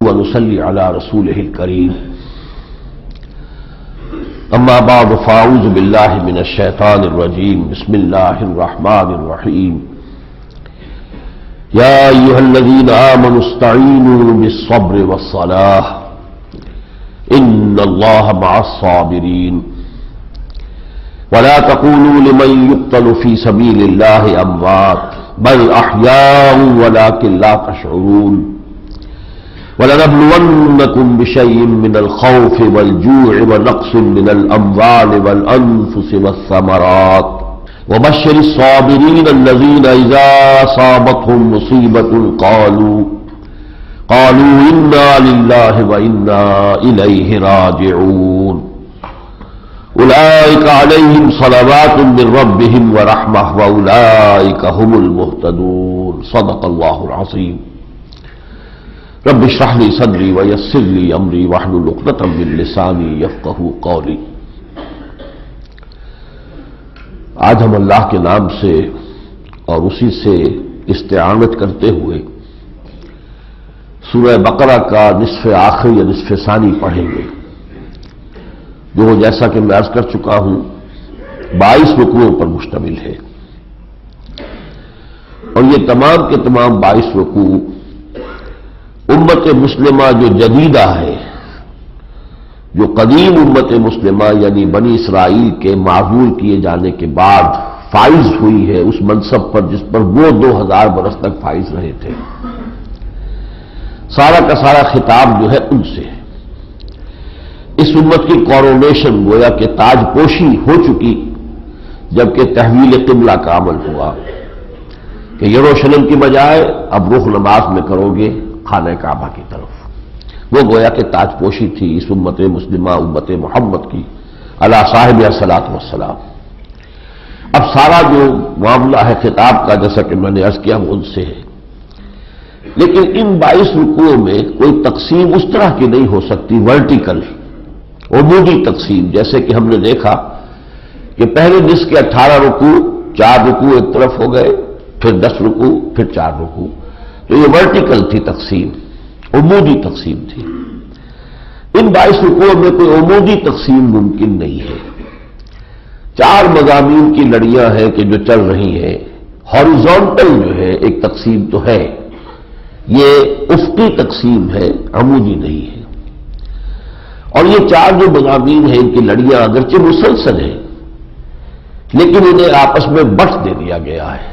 ونصلي على رسوله الكريم اما بعد فاعوذ بالله من الشيطان الرجيم بسم الله الرحمن الرحيم يا ايها الذين آمنوا استعينوا بالصبر والصلاة ان الله مع الصابرين ولا تقولوا لمن يقتل في سبيل الله اموات بل احياء ولكن لا تشعرون وَلَنَبْلُوَنَّكُمْ بِشَيْءٍ مِّنَ الْخَوْفِ وَالْجُوعِ وَنَقْصٍ مِّنَ الْأَمْوَالِ وَالْأَنفُسِ وَالثَّمَرَاتِ وَبَشِّرِ الصَّابِرِينَ الَّذِينَ إِذَا أَصَابَتْهُم مُّصِيبَةٌ قَالُوا إِنَّا لِلَّهِ وَإِنَّا إِلَيْهِ راجعون أُولَٰئِكَ عَلَيْهِمْ صَلَوَاتٌ مِّن رَّبِّهِمْ وَرَحْمَةٌ وَأُولَٰئِكَ هُمُ الْمُهْتَدُونَ صدق الله العظيم رب اشرح لي صدری ویسر لي امری واحلل عقدۃ من لسانی یفقہوا قولی۔ آج ہم اللہ کے نام سے اور اسی سے استعانت کرتے ہوئے سورہ بقرہ کا نصف آخر یا نصف ثانی پڑھیں گے، جو جیسا کہ میں عرض کر چکا ہوں 22 رکوعوں پر مشتمل ہے، اور یہ تمام کے تمام 22 رکوع امت مسلمہ جو جدیدہ ہے، جو قدیم امت مسلمہ یعنی بنی اسرائیل کے معزول کیے جانے کے بعد فائز ہوئی ہے اس منصب پر جس پر وہ 2000 برس تک فائز رہے تھے، سارا کا سارا خطاب جو ہے ان سے ہے۔ اس امت کی کورونیشن گویا کہ تاج پوشی ہو چکی، جبکہ تحویل قبلہ کا عمل ہوا کہ یروشلم کی بجائے اب رخ نماز میں کرو گے خانہ کعبہ کی طرف۔ وہ گویا کہ تاج پوشی تھی اس امت مسلمہ امت محمد کی علی صاحب الصلاۃ والسلام۔ اب سارا جو معاملہ ہے خطاب کا، جیسا کہ میں نے عرض کیا، وہ ان سے ہے، لیکن ان 22 رکوعوں میں کوئی تقسیم اس طرح کی نہیں ہو سکتی ورٹیکل عمودی تقسیم، جیسے کہ ہم نے دیکھا کہ پہلے نصف کے 18 رکوع، 4 رکوع ایک طرف ہو گئے، پھر 10 رکوع، پھر 4 رکوع، تو یہ ورٹیکل تھی تقسیم، عمودی تقسیم تھی۔ ان 22 رکوعوں میں کوئی عمودی تقسیم ممکن نہیں ہے۔ 4 مضامین کی لڑیاں ہیں کہ جو چل رہی ہیں، ہاریزونٹل جو ہے ایک تقسیم تو ہے، یہ افقی تقسیم ہے، عمودی نہیں ہے۔ اور یہ 4 جو مضامین ہیں ان کی لڑیاں اگرچہ مسلسل ہیں، لیکن انہیں آپس میں بٹ دے دیا گیا ہے۔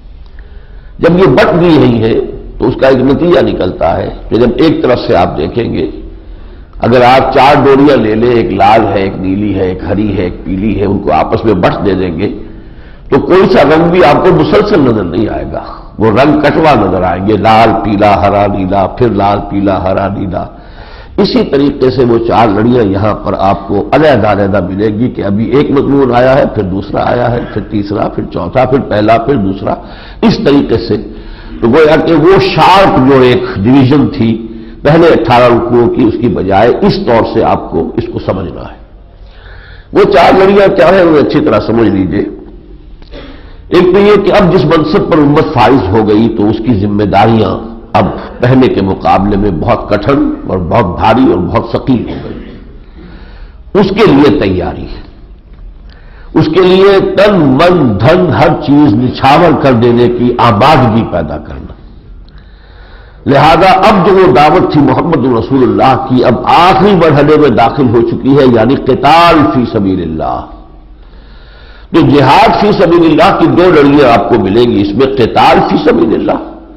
جب یہ بٹ دی گئی ہے تو اس کا ایک نتیجہ نکلتا ہے کہ جب ایک طرف سے آپ دیکھیں گے، اگر آپ 4 ڈوریاں لے لیں، ایک لال ہے، ایک نیلی ہے، ایک ہری ہے، ایک پیلی ہے، ان کو آپس میں بٹ دے دیں گے تو کوئی سا رنگ بھی آپ کو مسلسل نظر نہیں آئے گا، وہ رنگ کٹوا نظر آئیں گے، لال پیلا ہرا نیلا، پھر لال پیلا ہرا نیلا۔ اسی طریقے سے وہ 4 لڑیاں یہاں پر آپ کو علیحدہ علیحدہ ملے گی کہ ابھی ایک مضمون آیا ہے، پھر دوسرا آیا ہے، پھر تیسرا، پھر چوتھا، پھر پہلا، پھر دوسرا، اس طریقے سے۔ تو گویا کہ وہ شارپ جو ایک ڈویژن تھی پہلے 18 رکوعوں کی، اس کی بجائے اس طور سے آپ کو اس کو سمجھنا ہے۔ وہ 4 لڑیاں کیا ہیں انہیں اچھی طرح سمجھ لیجئے۔ ایک تو یہ کہ اب جس منصب پر امت فائز ہو گئی تو اس کی ذمہ داریاں اب پہلے کے مقابلے میں بہت کٹھن اور بہت بھاری اور بہت ثقیل ہو گئی۔ اس کے لیے تیاری ہے، اس کے لیے تن من دھن ہر چیز نچھاور کر دینے کی آبادگی پیدا کرنا۔ لہذا اب جو وہ دعوت تھی محمد رسول اللہ کی اب آخری مرحلے میں داخل ہو چکی ہے، یعنی قتال فی سبیل اللہ۔ تو جہاد فی سبیل اللہ کی 2 لڑیاں آپ کو ملیں گی، اس میں قتال فی سبیل اللہ،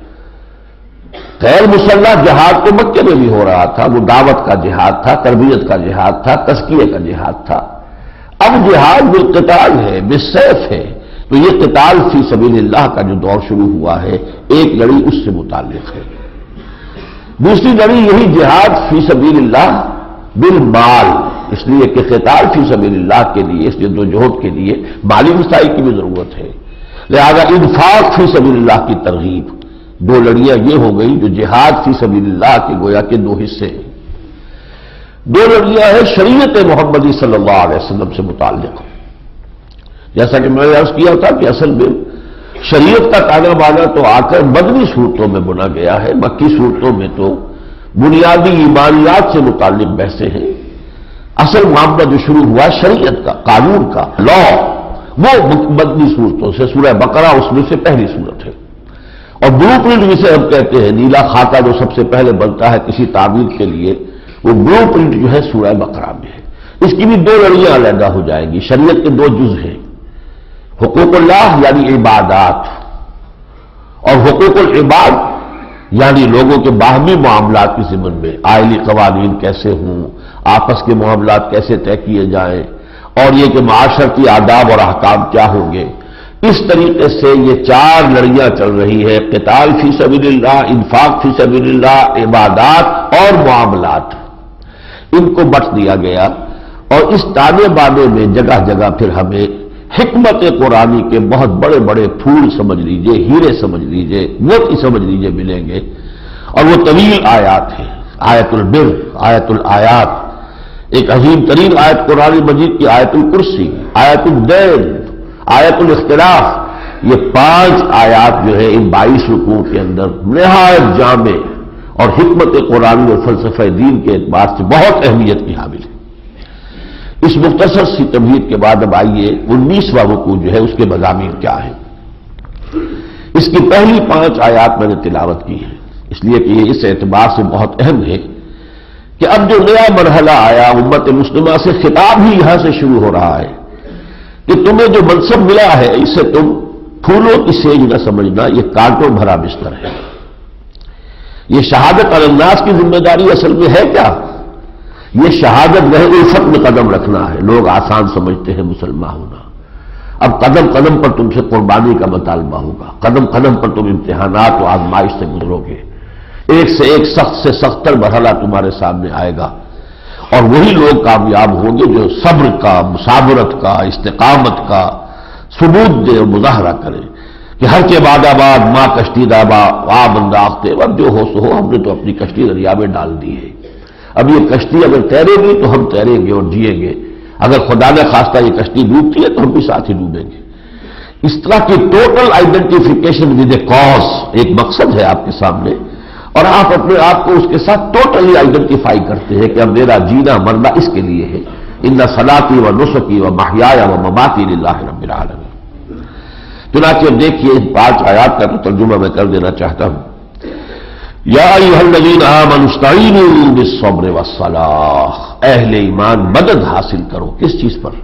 غیر مسلح جہاد تو مکے میں بھی ہو رہا تھا، وہ دعوت کا جہاد تھا، تربیت کا جہاد تھا، تزکیے کا جہاد تھا۔ اب جہاد بالقتال ہے، بالسیف ہے، تو یہ قتال فی سبیل اللہ کا جو دور شروع ہوا ہے، ایک لڑی اس سے متعلق ہے۔ دوسری لڑی یہی جہاد فی سبیل اللہ بالمال، اس لیے کہ قتال فی سبیل اللہ کے لیے، اس جدوجہد کے لیے مالی وسائل کی بھی ضرورت ہے، لہذا انفاق فی سبیل اللہ کی ترغیب۔ 2 لڑیاں یہ ہو گئی جو جہاد فی سبیل اللہ کے گویا کے 2 حصے ہیں۔ 2 لڑیاں ہیں شریعت محمدی صلی اللہ علیہ وسلم سے متعلق، جیسا کہ میں نے عرض کیا تھا کہ اصل میں شریعت کا تانا بانا تو آ کر مدنی صورتوں میں بنا گیا ہے، مکی صورتوں میں تو بنیادی ایمانیات سے متعلق بحثیں ہیں. اصل معاملہ جو شروع ہوا شریعت کا، قانون کا، لا، وہ مدنی صورتوں سے. سورہ بقرہ اس میں سے پہلی صورت ہے. اور بلو پرنٹ جسے ہم کہتے ہیں، نیلا خاکہ جو سب سے پہلے بنتا ہے کسی تعبیر کے لیے، وہ بلو پرنٹ جو ہے سورہ بقرہ میں ہے. اس کی بھی دو لڑیاں علیحدہ ہو جائیں گی. شریعت کے دو جز ہیں، حقوق اللہ یعنی عبادات، اور حقوق العباد یعنی لوگوں کے باہمی معاملات کے ضمن میں آئلی قوانین کیسے ہوں، آپس کے معاملات کیسے طے کیے جائیں، اور یہ کہ معاشرتی آداب اور احکام کیا ہوں گے. اس طریقے سے یہ چار لڑیاں چل رہی ہے: قتال فی سبیل اللہ، انفاق فی سبیل اللہ، عبادات اور معاملات. ان کو بٹ دیا گیا. اور اس تانے بانے میں جگہ جگہ پھر ہمیں حکمت قرآنی کے بہت بڑے بڑے پھول سمجھ لیجئے، ہیرے سمجھ لیجئے، موتی سمجھ لیجئے ملیں گے. اور وہ طویل آیات ہیں. آیت البر، آیت الآیات، ایک عظیم ترین آیت قرآن مجید کی آیت الکرسی، آیت الدین، آیت الاختلاف. یہ 5 آیات جو ہے ان 22 رکوع کے اندر نہایت جامع اور حکمت قرآن اور فلسفہ دین کے اعتبار سے بہت اہمیت کی حامل ہے. اس مختصر سی تمہید کے بعد اب آئیے 19واں رکوع جو ہے اس کے مضامین کیا ہیں. اس کی پہلی 5 آیات میں نے تلاوت کی ہے، اس لیے کہ یہ اس اعتبار سے بہت اہم ہے کہ اب جو نیا مرحلہ آیا امت مسلمہ سے خطاب ہی یہاں سے شروع ہو رہا ہے کہ تمہیں جو منصب ملا ہے اسے تم پھولوں کی سیج نہ سمجھنا، یہ کانٹوں بھرا بستر ہے. یہ شہادت علی الناس کی ذمہ داری اصل میں ہے کیا؟ یہ شہادت گہے الفت میں قدم رکھنا ہے. لوگ آسان سمجھتے ہیں مسلمان ہونا. اب قدم قدم پر تم سے قربانی کا مطالبہ ہوگا، قدم قدم پر تم امتحانات و آزمائش سے گزرو گے. ایک سے ایک سخت سے سختر مرحلہ تمہارے سامنے آئے گا، اور وہی لوگ کامیاب ہوں گے جو صبر کا، مصابرت کا، استقامت کا ثبوت دے اور مظاہرہ کرے کہ ہر کے بعد آباد ماں کشتی دابا آب انداختے. اب جو ہو سو ہو، ہم نے تو اپنی کشتی دریا میں ڈال دی ہے. اب یہ کشتی اگر تیرے گی تو ہم تیریں گے اور جیئیں گے. اگر خدا نے خواستہ یہ کشتی ڈوبتی ہے تو ہم بھی ساتھ ہی ڈوبیں گے. اس طرح کی total identification with a cause ایک مقصد ہے آپ کے سامنے، اور آپ اپنے آپ کو اس کے ساتھ ٹوٹلی آئیڈینٹیفائی کرتے ہیں کہ اب میرا جینا مرنا اس کے لیے ہے. ان صلاتی و نسکی و محیای و مماتی للہ رب العالمین. چنانچہ دیکھیے 5 آیات کا ترجمہ میں کر دینا چاہتا ہوں. یا ایھا الذین آمنوا استعینوا بالصبر والصلاۃ. اہل ایمان مدد حاصل کرو. کس چیز پر؟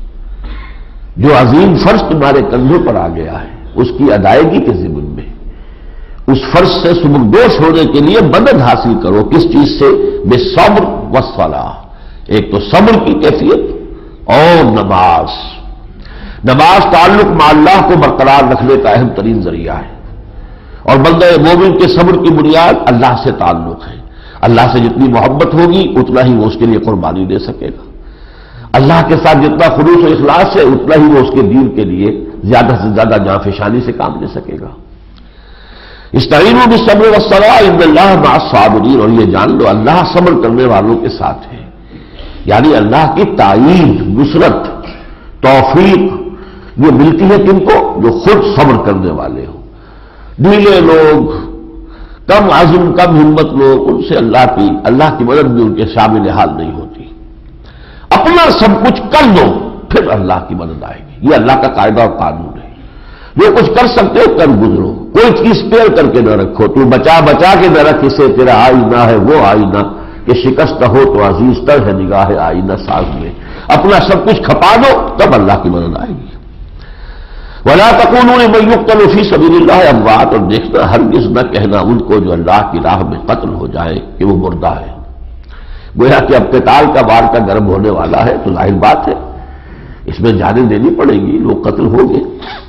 جو عظیم فرض تمہارے کندھوں پر آ گیا ہے اس کی ادائیگی کے ضمن میں. اس فرض سے سبکدوش ہونے کے لیے مدد حاصل کرو. کس چیز سے؟ بالصبر والصلاۃ. ایک تو صبر کی کیفیت اور نماز. نماز تعلق مع اللہ کو برقرار رکھنے کا اہم ترین ذریعہ ہے، اور بندہ مومن کے صبر کی بنیاد اللہ سے تعلق ہے. اللہ سے جتنی محبت ہوگی اتنا ہی وہ اس کے لیے قربانی دے سکے گا. اللہ کے ساتھ جتنا خلوص و اخلاص ہے اتنا ہی وہ اس کے دین کے لیے زیادہ سے زیادہ جانفشانی سے کام لے سکے گا. استعینوا بالصبر والصلاۃ ان اللہ مع الصابرین. اور یہ جان لو اللہ صبر کرنے والوں کے ساتھ ہے. یعنی اللہ کی تائید، نصرت، توفیق یہ ملتی ہے کن کو؟ جو خود صبر کرنے والے ہوں. ڈھیلے لوگ، کم عزم، کم ہمت لوگ، ان سے اللہ کی مدد بھی ان کے شامل حال نہیں ہوتی. اپنا سب کچھ کر دو پھر اللہ کی مدد آئے گی. یہ اللہ کا قاعدہ اور قانون ہے. جو کچھ کر سکتے ہو کر گزرو. کوئی چیز پیر کر کے نہ رکھو. تو بچا کے نہ رکھ اسے، تیرا آئینہ ہے وہ آئینہ کہ شکست ہو تو عزیز تر ہے نگاہ آئینہ ساز میں. اپنا سب کچھ کھپا دو تب اللہ کی مدد آئے گی. وَلَا تَقُولُوا لِمَن يُقْتَلُ فِي سَبِيلِ اللَّهِ أَمْوَاتٌ. اور دیکھنا ہرگز نہ کہنا ان کو جو اللہ کی راہ میں قتل ہو جائے کہ وہ مردہ ہے. گویا کہ اب قتال کا وار کا گرم ہونے والا ہے تو ظاہر بات ہے اس میں جانیں دینی پڑے گی، لوگ قتل ہوں گے.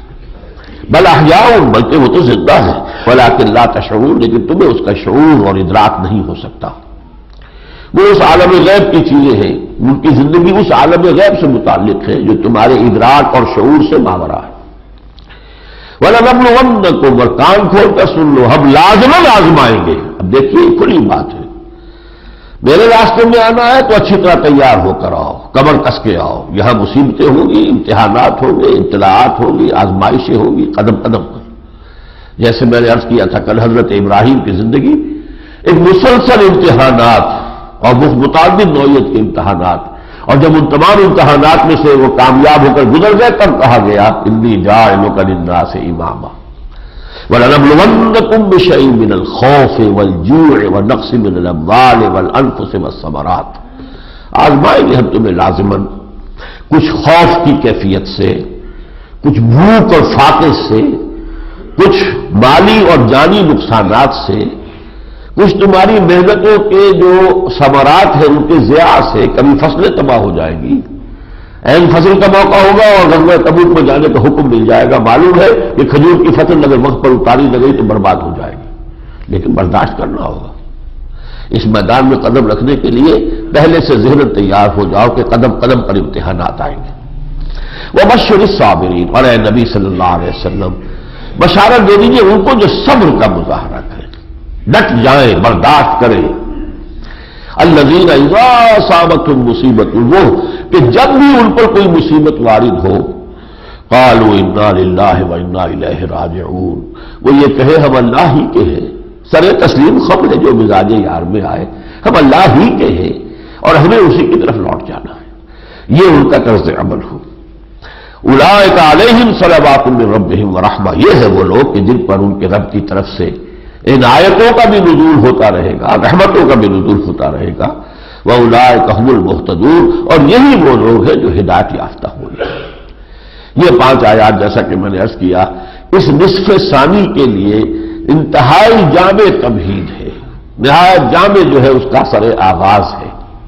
بل احیاء، بلکہ وہ تو زندہ ہے. وَلَٰكِن لَا تَشْعُرُونَ. لیکن تمہیں اس کا شعور اور ادراک نہیں ہو سکتا. وہ اس عالم غیب کی چیزیں ہیں. ان کی زندگی اس عالم غیب سے متعلق ہے جو تمہارے ادراک اور شعور سے ماورا ہے. وَلَنَبْلُوَنَّكُمْ. اور کان کھول کر سن لو، ہم لازماً آزمائیں گے. اب دیکھیے کھلی بات ہے. میرے راستے میں آنا ہے تو اچھی طرح تیار ہو کر آؤ، کمر کس کے آؤ. یہاں مصیبتیں ہوں گی، امتحانات ہوں گے، ابتلاعات ہوں گی، آزمائشیں ہوں گی قدم قدم پر. جیسے میں نے عرض کیا تھا کل حضرت ابراہیم کی زندگی ایک مسلسل امتحانات اور متعدد نوعیت کے امتحانات، اور جب ان تمام امتحانات میں سے وہ کامیاب ہو کر گزر گئے تب کہا گیا انی جاعلک للناس اماما وَلَنَبْلُوَنَّكُمْ بِشَيْءٍ مِّنَ الْخَوْفِ وَالْجُوعِ وَنَقْصٍ مِّنَ الْأَمْوَالِ وَالْأَنفُسِ وَالثَّمَرَاتِ، آزمائیں گے ہم تمہیں لازماً کچھ خوف کی کیفیت سے، کچھ بھوک اور فاقے سے، کچھ مالی اور جانی نقصانات سے، کچھ تمہاری محنتوں کے جو ثمرات ہیں ان کے ضیاع سے، کبھی فصلیں تباہ ہو جائیں گی، عین فصل کا موقع ہوگا اور غزوہ تبوک میں جانے کا حکم مل جائے گا، معلوم ہے کہ کھجور کی فصل اگر وقت پر اتاری نہ گئی تو برباد ہو جائے گی، لیکن برداشت کرنا ہوگا۔ اس میدان میں قدم رکھنے کے لیے پہلے سے ذہن تیار ہو جاؤ کہ قدم قدم پر امتحانات آئیں گے۔ وَبَشِّرِ الصَّابِرِينَ، اور اے نبی صلی اللہ علیہ وسلم بشارت دے دیجیے ان کو جو صبر کا مظاہرہ کریں، ڈٹ جائیں، برداشت کریں۔ الذین اذا اصابتهم مصیبۃ، وہ کہ جب بھی ان پر کوئی مصیبت وارد ہو، قالوا انا للہ وانا الیہ راجعون، وہ یہ کہے ہم اللہ ہی کے ہیں، سر تسلیم خبر ہے جو مزاج یار میں آئے، ہم اللہ ہی کے ہیں اور ہمیں اسی کی طرف لوٹ جانا ہے، یہ ان کا طرز عمل ہو۔ اولئک علیہم صلوات من ربہم ورحمہ، یہ ہے وہ لوگ کہ جن پر ان کے رب کی طرف سے عنایتوں کا بھی نزول ہوتا رہے گا، رحمتوں کا بھی نزول ہوتا رہے گا، وَأُولَٰئِكَ هُمُ الْمُهْتَدُونَ، اور یہی وہ لوگ ہیں جو ہدایت یافتہ ہوئے۔ یہ 5 آیات جیسا کہ میں نے عرض کیا اس نصف ثانی کے لیے انتہائی جامع تمہید ہے، نہایت جامع جو ہے اس کا سر آغاز ہے۔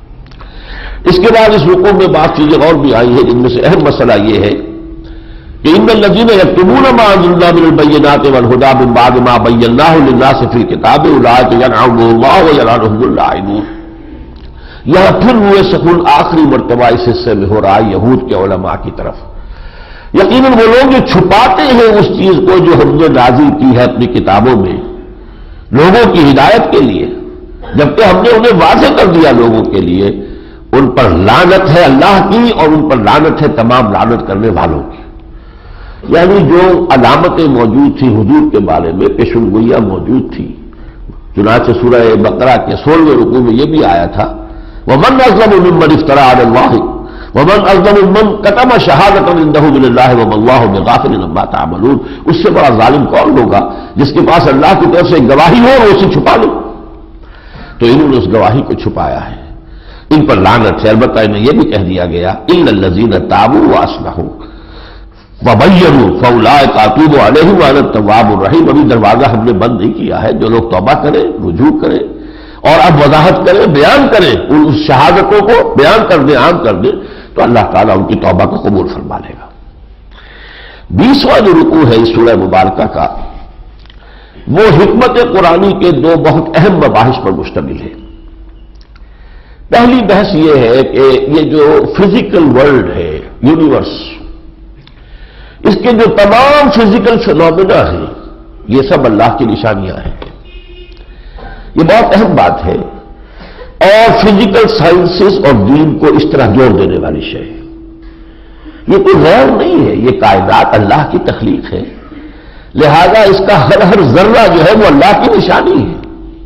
اس کے بعد اس رکوع میں بات چیزیں اور بھی آئی ہیں، جن میں سے اہم مسئلہ یہ ہے کہ ان الذین یکتمون ما انزلنا من البینات والہدی من بعد ما بیناہ للناس فی الکتاب اولئک یلعنهم اللہ ویلعنهم اللاعنون۔ یہاں پھر ہوئے سکون آخری مرتبہ اس حصے میں ہو رہا ہے یہود کے علماء کی طرف۔ یقیناً وہ لوگ جو چھپاتے ہیں اس چیز کو جو ہم نے نازل کی ہے اپنی کتابوں میں لوگوں کی ہدایت کے لیے، جبکہ ہم نے انہیں واضح کر دیا لوگوں کے لیے، ان پر لعنت ہے اللہ کی اور ان پر لعنت ہے تمام لعنت کرنے والوں کی۔ یعنی جو علامتیں موجود تھیں حضور کے بارے میں، پیشن گوئیاں موجود تھی، چنانچہ سورہ بقرہ کے 16ویں رکوع میں یہ بھی آیا تھا وَمَنْ أَظْلَمُ مِمَّنِ افْتَرَىٰ عَلَى اللَّهِ وَمَنْ أَظْلَمُ مِمَّنْ كَتَمَ شَهَادَةً عِندَهُ مِنَ اللَّهِ وَمَا اللَّهُ بِغَافِلٍ عَمَّا تَعْمَلُونَ۔ اس سے بڑا ظالم کون ہوگا جس کے پاس اللہ کی طرف سے گواہی ہو اور اسے چھپا لے؟ تو انہوں نے اس گواہی کو چھپایا ہے، ان پر لعنت ہے۔ البتہ انہیں یہ بھی کہہ دیا گیا إِلَّا الَّذِينَ تَابُوا وَأَصْلَحُوا وَبَيَّنُوا فَأُولَٰئِكَ أَتُوبُ عَلَيْهِمْ وَأَنَا التَّوَّابُ الرَّحِيمُ۔ ابھی دروازہ ہم نے بند نہیں کیا ہے، جو لوگ توبہ کریں، رجوع کریں اور اب وضاحت کریں، بیان کریں، اس شہادتوں کو بیان کر دیں، عام کر دیں، تو اللہ تعالیٰ ان کی توبہ کو قبول فرما لے گا۔ 20واں جو رکوع ہے اس سورہ مبارکہ کا، وہ حکمت قرآنی کے 2 بہت اہم مباحث پر مشتمل ہے۔ پہلی بحث یہ ہے کہ یہ جو فزیکل ورلڈ ہے، یونیورس، اس کے جو تمام فزیکل فینومینا ہیں یہ سب اللہ کی نشانیاں ہیں، یہ بہت اہم بات ہے، اور فزیکل سائنسز اور دین کو اس طرح جوڑ دینے والی شے ہے۔ یہ کوئی غیر نہیں ہے، یہ کائنات اللہ کی تخلیق ہے، لہذا اس کا ہر ذرہ جو ہے وہ اللہ کی نشانی ہے۔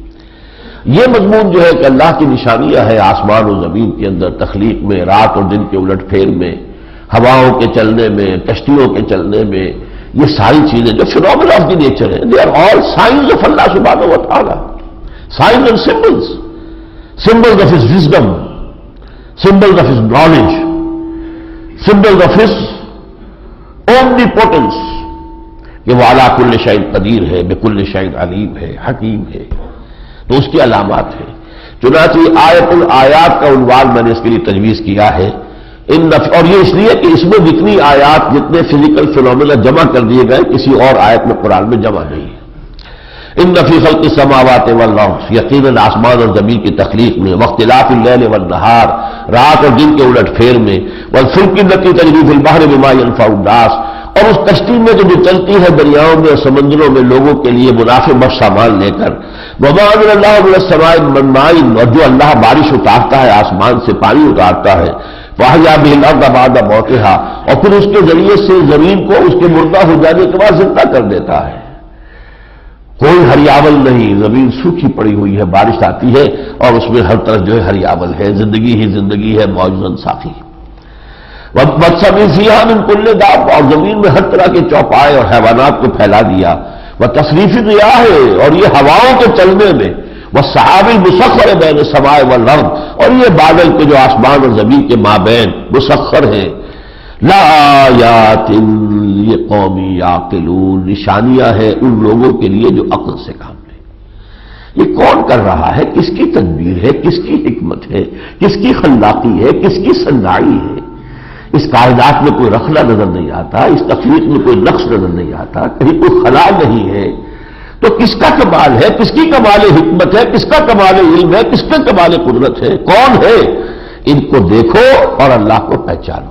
یہ مضمون جو ہے کہ اللہ کی نشانیاں ہے آسمان و زمین کے اندر، تخلیق میں، رات اور دن کے الٹ پھیر میں، ہواؤں کے چلنے میں، کشتیوں کے چلنے میں، یہ ساری چیزیں جو فینومینا آف دی نیچر ہے، they are all signs of Allah سبحانہ و تعالیٰ، signs and symbols, symbols of his wisdom, symbols of his knowledge, symbols of his omnipotence، کہ وہ علی کل شیء قدیر ہے، بکل شیء علیم ہے، حکیم ہے، تو اس کی علامات ہیں۔ چنانچہ آیت الآیات کا عنوان میں نے اس کے لیے تجویز کیا ہے، اور یہ اس لیے کہ اس میں جتنی آیات، جتنے فزیکل فینومینا جمع کر دیے گئے کسی اور آیت میں قرآن میں جمع نہیں ہے۔ ان فی خلق السماوات والارض، یقیناً آسمان اور زمین کی تخلیق میں، واختلاف اللیل والنہار، رات اور دن کے الٹ پھیر میں، والفلک التی تجری فی البحر بما ینفع الناس، اور اس کشتی میں جو چلتی ہے دریاؤں میں اور سمندروں میں لوگوں کے لیے منافع بخش سامان لے کر، وما انزل اللہ من السماء من ماء، اور جو اللہ بارش اتارتا ہے آسمان سے، پانی اتارتا ہے، فاحیا بہ الارض بعد موتها، اور پھر اس کے ذریعے سے زمین کو اس کے مردہ ہو جانے کے بعد زندہ کر دیتا ہے۔ کوئی ہریاول نہیں، زمین سوکھی پڑی ہوئی ہے، بارش آتی ہے اور اس میں ہر طرف جو ہے ہریاول ہے، زندگی ہی زندگی ہے، موجوداً صافی۔ وَبَثَّ فِيهَا مِن كُلِّ دَابَّةٍ، اور زمین میں ہر طرح کے چوپائے اور حیوانات کو پھیلا دیا۔ وَتَصْرِيفِ الرِّيَاحِ، اور یہ ہواؤں کے چلنے میں، وَالسَّحَابِ الْمُسَخَّرِ بَيْنَ السَّمَاءِ وَالْأَرْضِ، اور یہ بادل کے جو آسمان اور زمین کے مابین مسخر ہیں۔ لَآيَاتٍ لِقَوْمٍ يَعْقِلُونَ، نشانیاں ہیں ان لوگوں کے لیے جو عقل سے کام لیں۔ یہ کون کر رہا ہے؟ کس کی تدبیر ہے؟ کس کی حکمت ہے؟ کس کی خلاقی ہے؟ کس کی صناعی ہے؟ اس کائنات میں کوئی رخلا نظر نہیں آتا، اس تخلیق میں کوئی نقش نظر نہیں آتا، کہیں کوئی خلا نہیں ہے، تو کس کا کمال ہے؟ کس کی کمال حکمت ہے؟ کس کا کمال علم ہے؟ کس کا کمال قدرت ہے؟ کون ہے؟ ان کو دیکھو اور اللہ کو پہچانو۔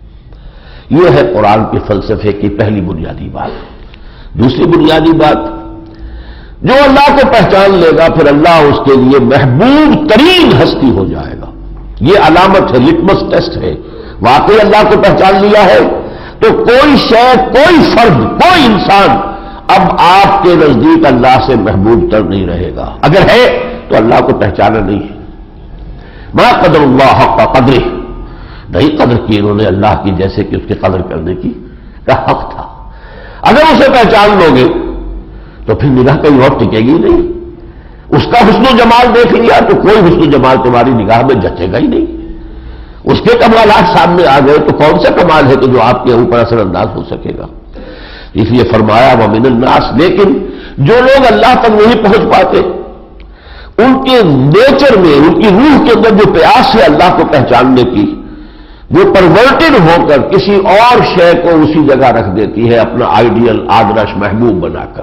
یہ ہے قرآن کے فلسفے کی پہلی بنیادی بات۔ دوسری بنیادی بات، جو اللہ کو پہچان لے گا پھر اللہ اس کے لیے محبوب ترین ہستی ہو جائے گا۔ یہ علامت ہے، لٹمس ٹیسٹ ہے۔ واقعی اللہ کو پہچان لیا ہے تو کوئی شے، کوئی فرد، کوئی انسان اب آپ کے نزدیک اللہ سے محبوب تر نہیں رہے گا۔ اگر ہے تو اللہ کو پہچانا نہیں ہے۔ ما قدر اللہ حق قدرہ، نہیں قدر کی انہوں نے اللہ کی جیسے کہ اس کی قدر کرنے کی کا حق تھا۔ اگر اسے پہچان لوگے تو پھر نگاہ کہیں اور ٹکے گی نہیں۔ اس کا حسن و جمال دیکھ لیا تو کوئی حسن و جمال تمہاری نگاہ میں جچے گا ہی نہیں۔ اس کے کمالات سامنے آ گئے تو کون سا کمال ہے کہ جو آپ کے اوپر اثر انداز ہو سکے گا؟ اس لیے فرمایا وَمِنَ النَّاسِ، لیکن جو لوگ اللہ تک نہیں پہنچ پاتے، ان کے نیچر میں، ان کی روح کے اندر جو پیاس ہے اللہ کو پہچاننے کی، وہ پرورٹڈ ہو کر کسی اور شے کو اسی جگہ رکھ دیتی ہے، اپنا آئیڈیل، آدرش، محبوب بنا کر۔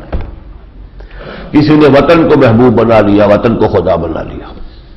کسی نے وطن کو محبوب بنا لیا، وطن کو خدا بنا لیا۔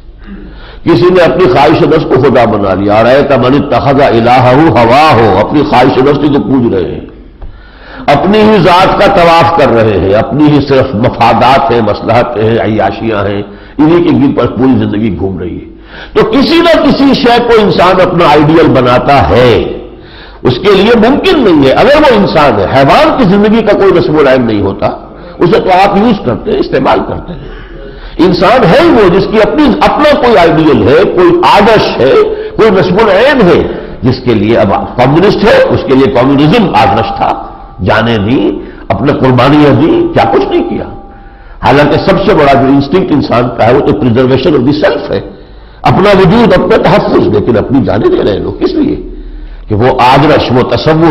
کسی نے اپنی خواہش نفس کو خدا بنا لیا، رأیت من اتخذ الہہ ہواہ، اپنی خواہش نفس کو پوج رہے ہیں، اپنی ہی ذات کا طواف کر رہے ہیں، اپنی ہی صرف مفادات ہیں، مصلحتیں ہیں، عیاشیاں ہیں، انہی کے گرد پر پوری زندگی گھوم رہی ہے۔ تو کسی نہ کسی شے کو انسان اپنا آئیڈیل بناتا ہے، اس کے لیے ممکن نہیں ہے۔ اگر وہ انسان ہے، حیوان کی زندگی کا کوئی رسم العین نہیں ہوتا، اسے تو آپ یوز کرتے ہیں، استعمال کرتے ہیں۔ انسان ہے ہی وہ جس کی اپنا کوئی آئیڈیل ہے، کوئی آدرش ہے، کوئی رسم العین ہے، جس کے لیے اب کمیونسٹ ہے، اس کے لیے کمیونزم آدرش تھا، جانے دی، اپنا قربانیاں دی، کیا کچھ نہیں کیا۔ حالانکہ سب سے بڑا جو انسٹنکٹ انسان کا ہے وہ تو پریزرویشن آف دی سیلف ہے، اپنا وجود، اپنا تحفظ، لیکن اپنی جانیں دے رہے ہیں لوگ، کس لیے؟ کہ وہ آدرش، وہ تصور،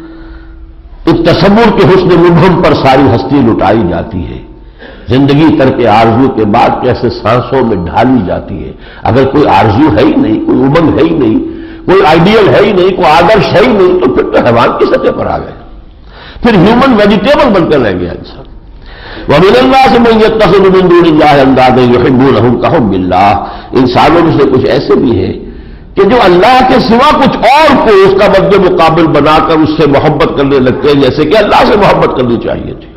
اس تصور کے حسن مبہم پر ساری ہستی لٹائی جاتی ہے۔ زندگی ترک آرزو کے بعد کیسے سانسوں میں ڈھالی جاتی ہے۔ اگر کوئی آرزو ہے ہی نہیں، کوئی امنگ ہے ہی نہیں، کوئی آئیڈیل ہے ہی نہیں، کوئی آدرش ہے ہی نہیں، تو پھر تو حیوان کی سطح پر آ گئے، پھر ہیومن ویجیٹیبل بن کر رہ گیا انسان۔ وَمِنَ النَّاسِ مَن يَتَّخِذُ مِن دُونِ اللَّهِ أَندَادًا يُحِبُّونَهُمْ كَحُبِّ اللَّهِ، انسانوں میں سے کچھ ایسے بھی ہیں کہ جو اللہ کے سوا کچھ اور کو اس کا مد مقابل بنا کر اس سے محبت کرنے لگتے ہیں جیسے کہ اللہ سے محبت کرنی چاہیے تھی۔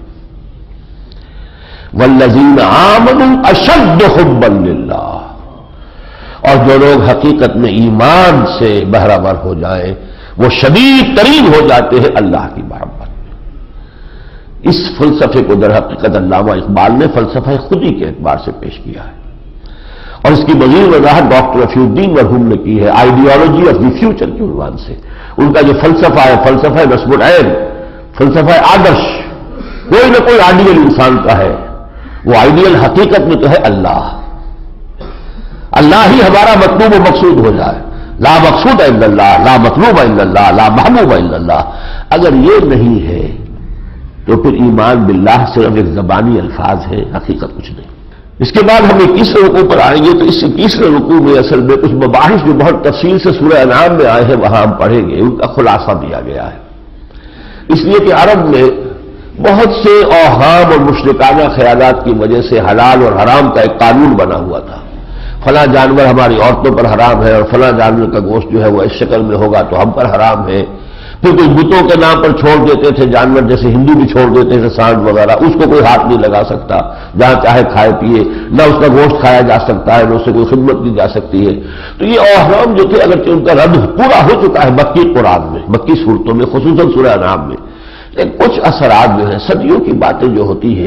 وَالَّذِينَ آمَنُوا أَشَدُّ حُبًّا لِلَّهِ، اور جو لوگ حقیقت میں ایمان سے بہرہ ہو جائیں وہ شدید ترین ہو جاتے ہیں اللہ کی محبت میں۔ اس فلسفے کو در حقیقت علامہ اقبال نے فلسفہ خودی کے اعتبار سے پیش کیا ہے، اور اس کی مزید وضاحت ڈاکٹر رفیع الدین مرحوم نے کی ہے آئیڈیالوجی آف دی فیوچر کے عنوان سے۔ ان کا جو فلسفہ ہے، فلسفہ رسم العین، فلسفہ آدرش، کوئی نہ کوئی آئیڈیل انسان کا ہے، وہ آئیڈیل حقیقت میں تو ہے اللہ۔ اللہ ہی ہمارا مطلوب و مقصود ہو جائے، لا مقصود الا اللہ، لا مطلوب الا اللہ، لا محبوب الا اللہ۔ اگر یہ نہیں ہے تو پھر ایمان باللہ صرف ایک زبانی الفاظ ہے، حقیقت کچھ نہیں۔ اس کے بعد ہم 21ویں رکوع پر آئیں گے تو اس 21ویں رکوع میں اصل میں کچھ مباحث جو بہت تفصیل سے سورہ انعام میں آئے ہیں وہاں ہم پڑھیں گے، ان کا خلاصہ دیا گیا ہے۔ اس لیے کہ عرب میں بہت سے اوہام اور مشرکانہ خیالات کی وجہ سے حلال اور حرام کا ایک قانون بنا ہوا تھا۔ فلاں جانور ہماری عورتوں پر حرام ہے اور فلاں جانور کا گوشت جو ہے وہ اس شکل میں ہوگا تو ہم پر حرام ہے۔ پھر کوئی بتوں کے نام پر چھوڑ دیتے تھے جانور، جیسے ہندو بھی چھوڑ دیتے تھے سانڈ وغیرہ، اس کو کوئی ہاتھ نہیں لگا سکتا، جہاں چاہے کھائے پیے، نہ اس کا گوشت کھایا جا سکتا ہے، نہ اس سے کوئی خدمت کی جا سکتی ہے۔ تو یہ اوہام جو تھے اگرچہ ان کا رد پورا ہو چکا ہے مکی قرآن میں، مکی صورتوں میں، خصوصاً سورہ انعام میں، لیکن کچھ اثرات جو ہیں، صدیوں کی باتیں جو ہوتی ہیں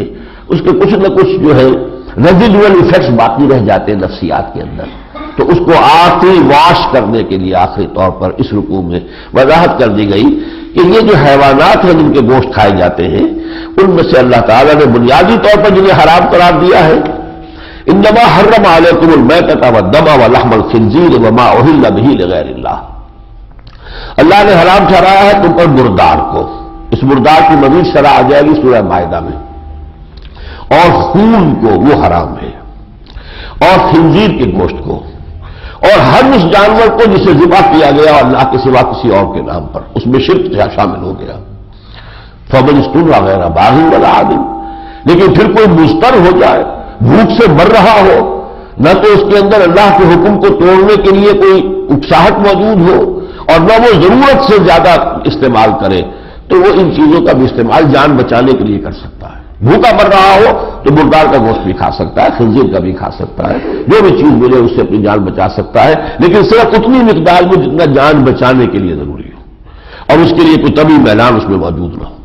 اس کے کچھ نہ کچھ جو ہے ریزیڈول ایفیکٹس باقی رہ جاتے ہیں نفسیات کے اندر. تو اس کو آخری واش کرنے کے لیے آخری طور پر اس رکوع میں وضاحت کر دی گئی کہ یہ جو حیوانات ہیں جن کے گوشت کھائے جاتے ہیں ان میں سے اللہ تعالیٰ نے بنیادی طور پر جنہیں حرام قرار دیا ہے. انما حرم علیکم المیتۃ والدم ولحم الخنزیر وما اہل بہ لغیر اللہ. اللہ نے حرام ٹھہرایا ہے تم پر مردار کو. اس مردار کی مزید شرح آ جائے گی سورہ مائدہ میں. اور خون کو وہ حرام ہے, اور خنزیر کے گوشت کو, اور ہر اس جانور کو جسے ذبح کیا گیا اللہ کے سوا کسی اور کے نام پر, اس میں شرک شامل ہو گیا. فمن اضطر غیر باغ ولا عاد. لیکن پھر کوئی مضطر ہو جائے, بھوک سے مر رہا ہو, نہ تو اس کے اندر اللہ کے حکم کو توڑنے کے لیے کوئی اکساہٹ موجود ہو اور نہ وہ ضرورت سے زیادہ استعمال کرے, تو وہ ان چیزوں کا بھی استعمال جان بچانے کے لیے کر سکتا ہے. بھوکا مر رہا ہو تو مردار کا گوشت بھی کھا سکتا ہے, خنزیر کا بھی کھا سکتا ہے, جو بھی چیز ملے اس سے اپنی جان بچا سکتا ہے, لیکن صرف اتنی مقدار میں جتنا جان بچانے کے لیے ضروری ہو, اور اس کے لیے کوئی طبی میلان اس میں موجود نہ ہو.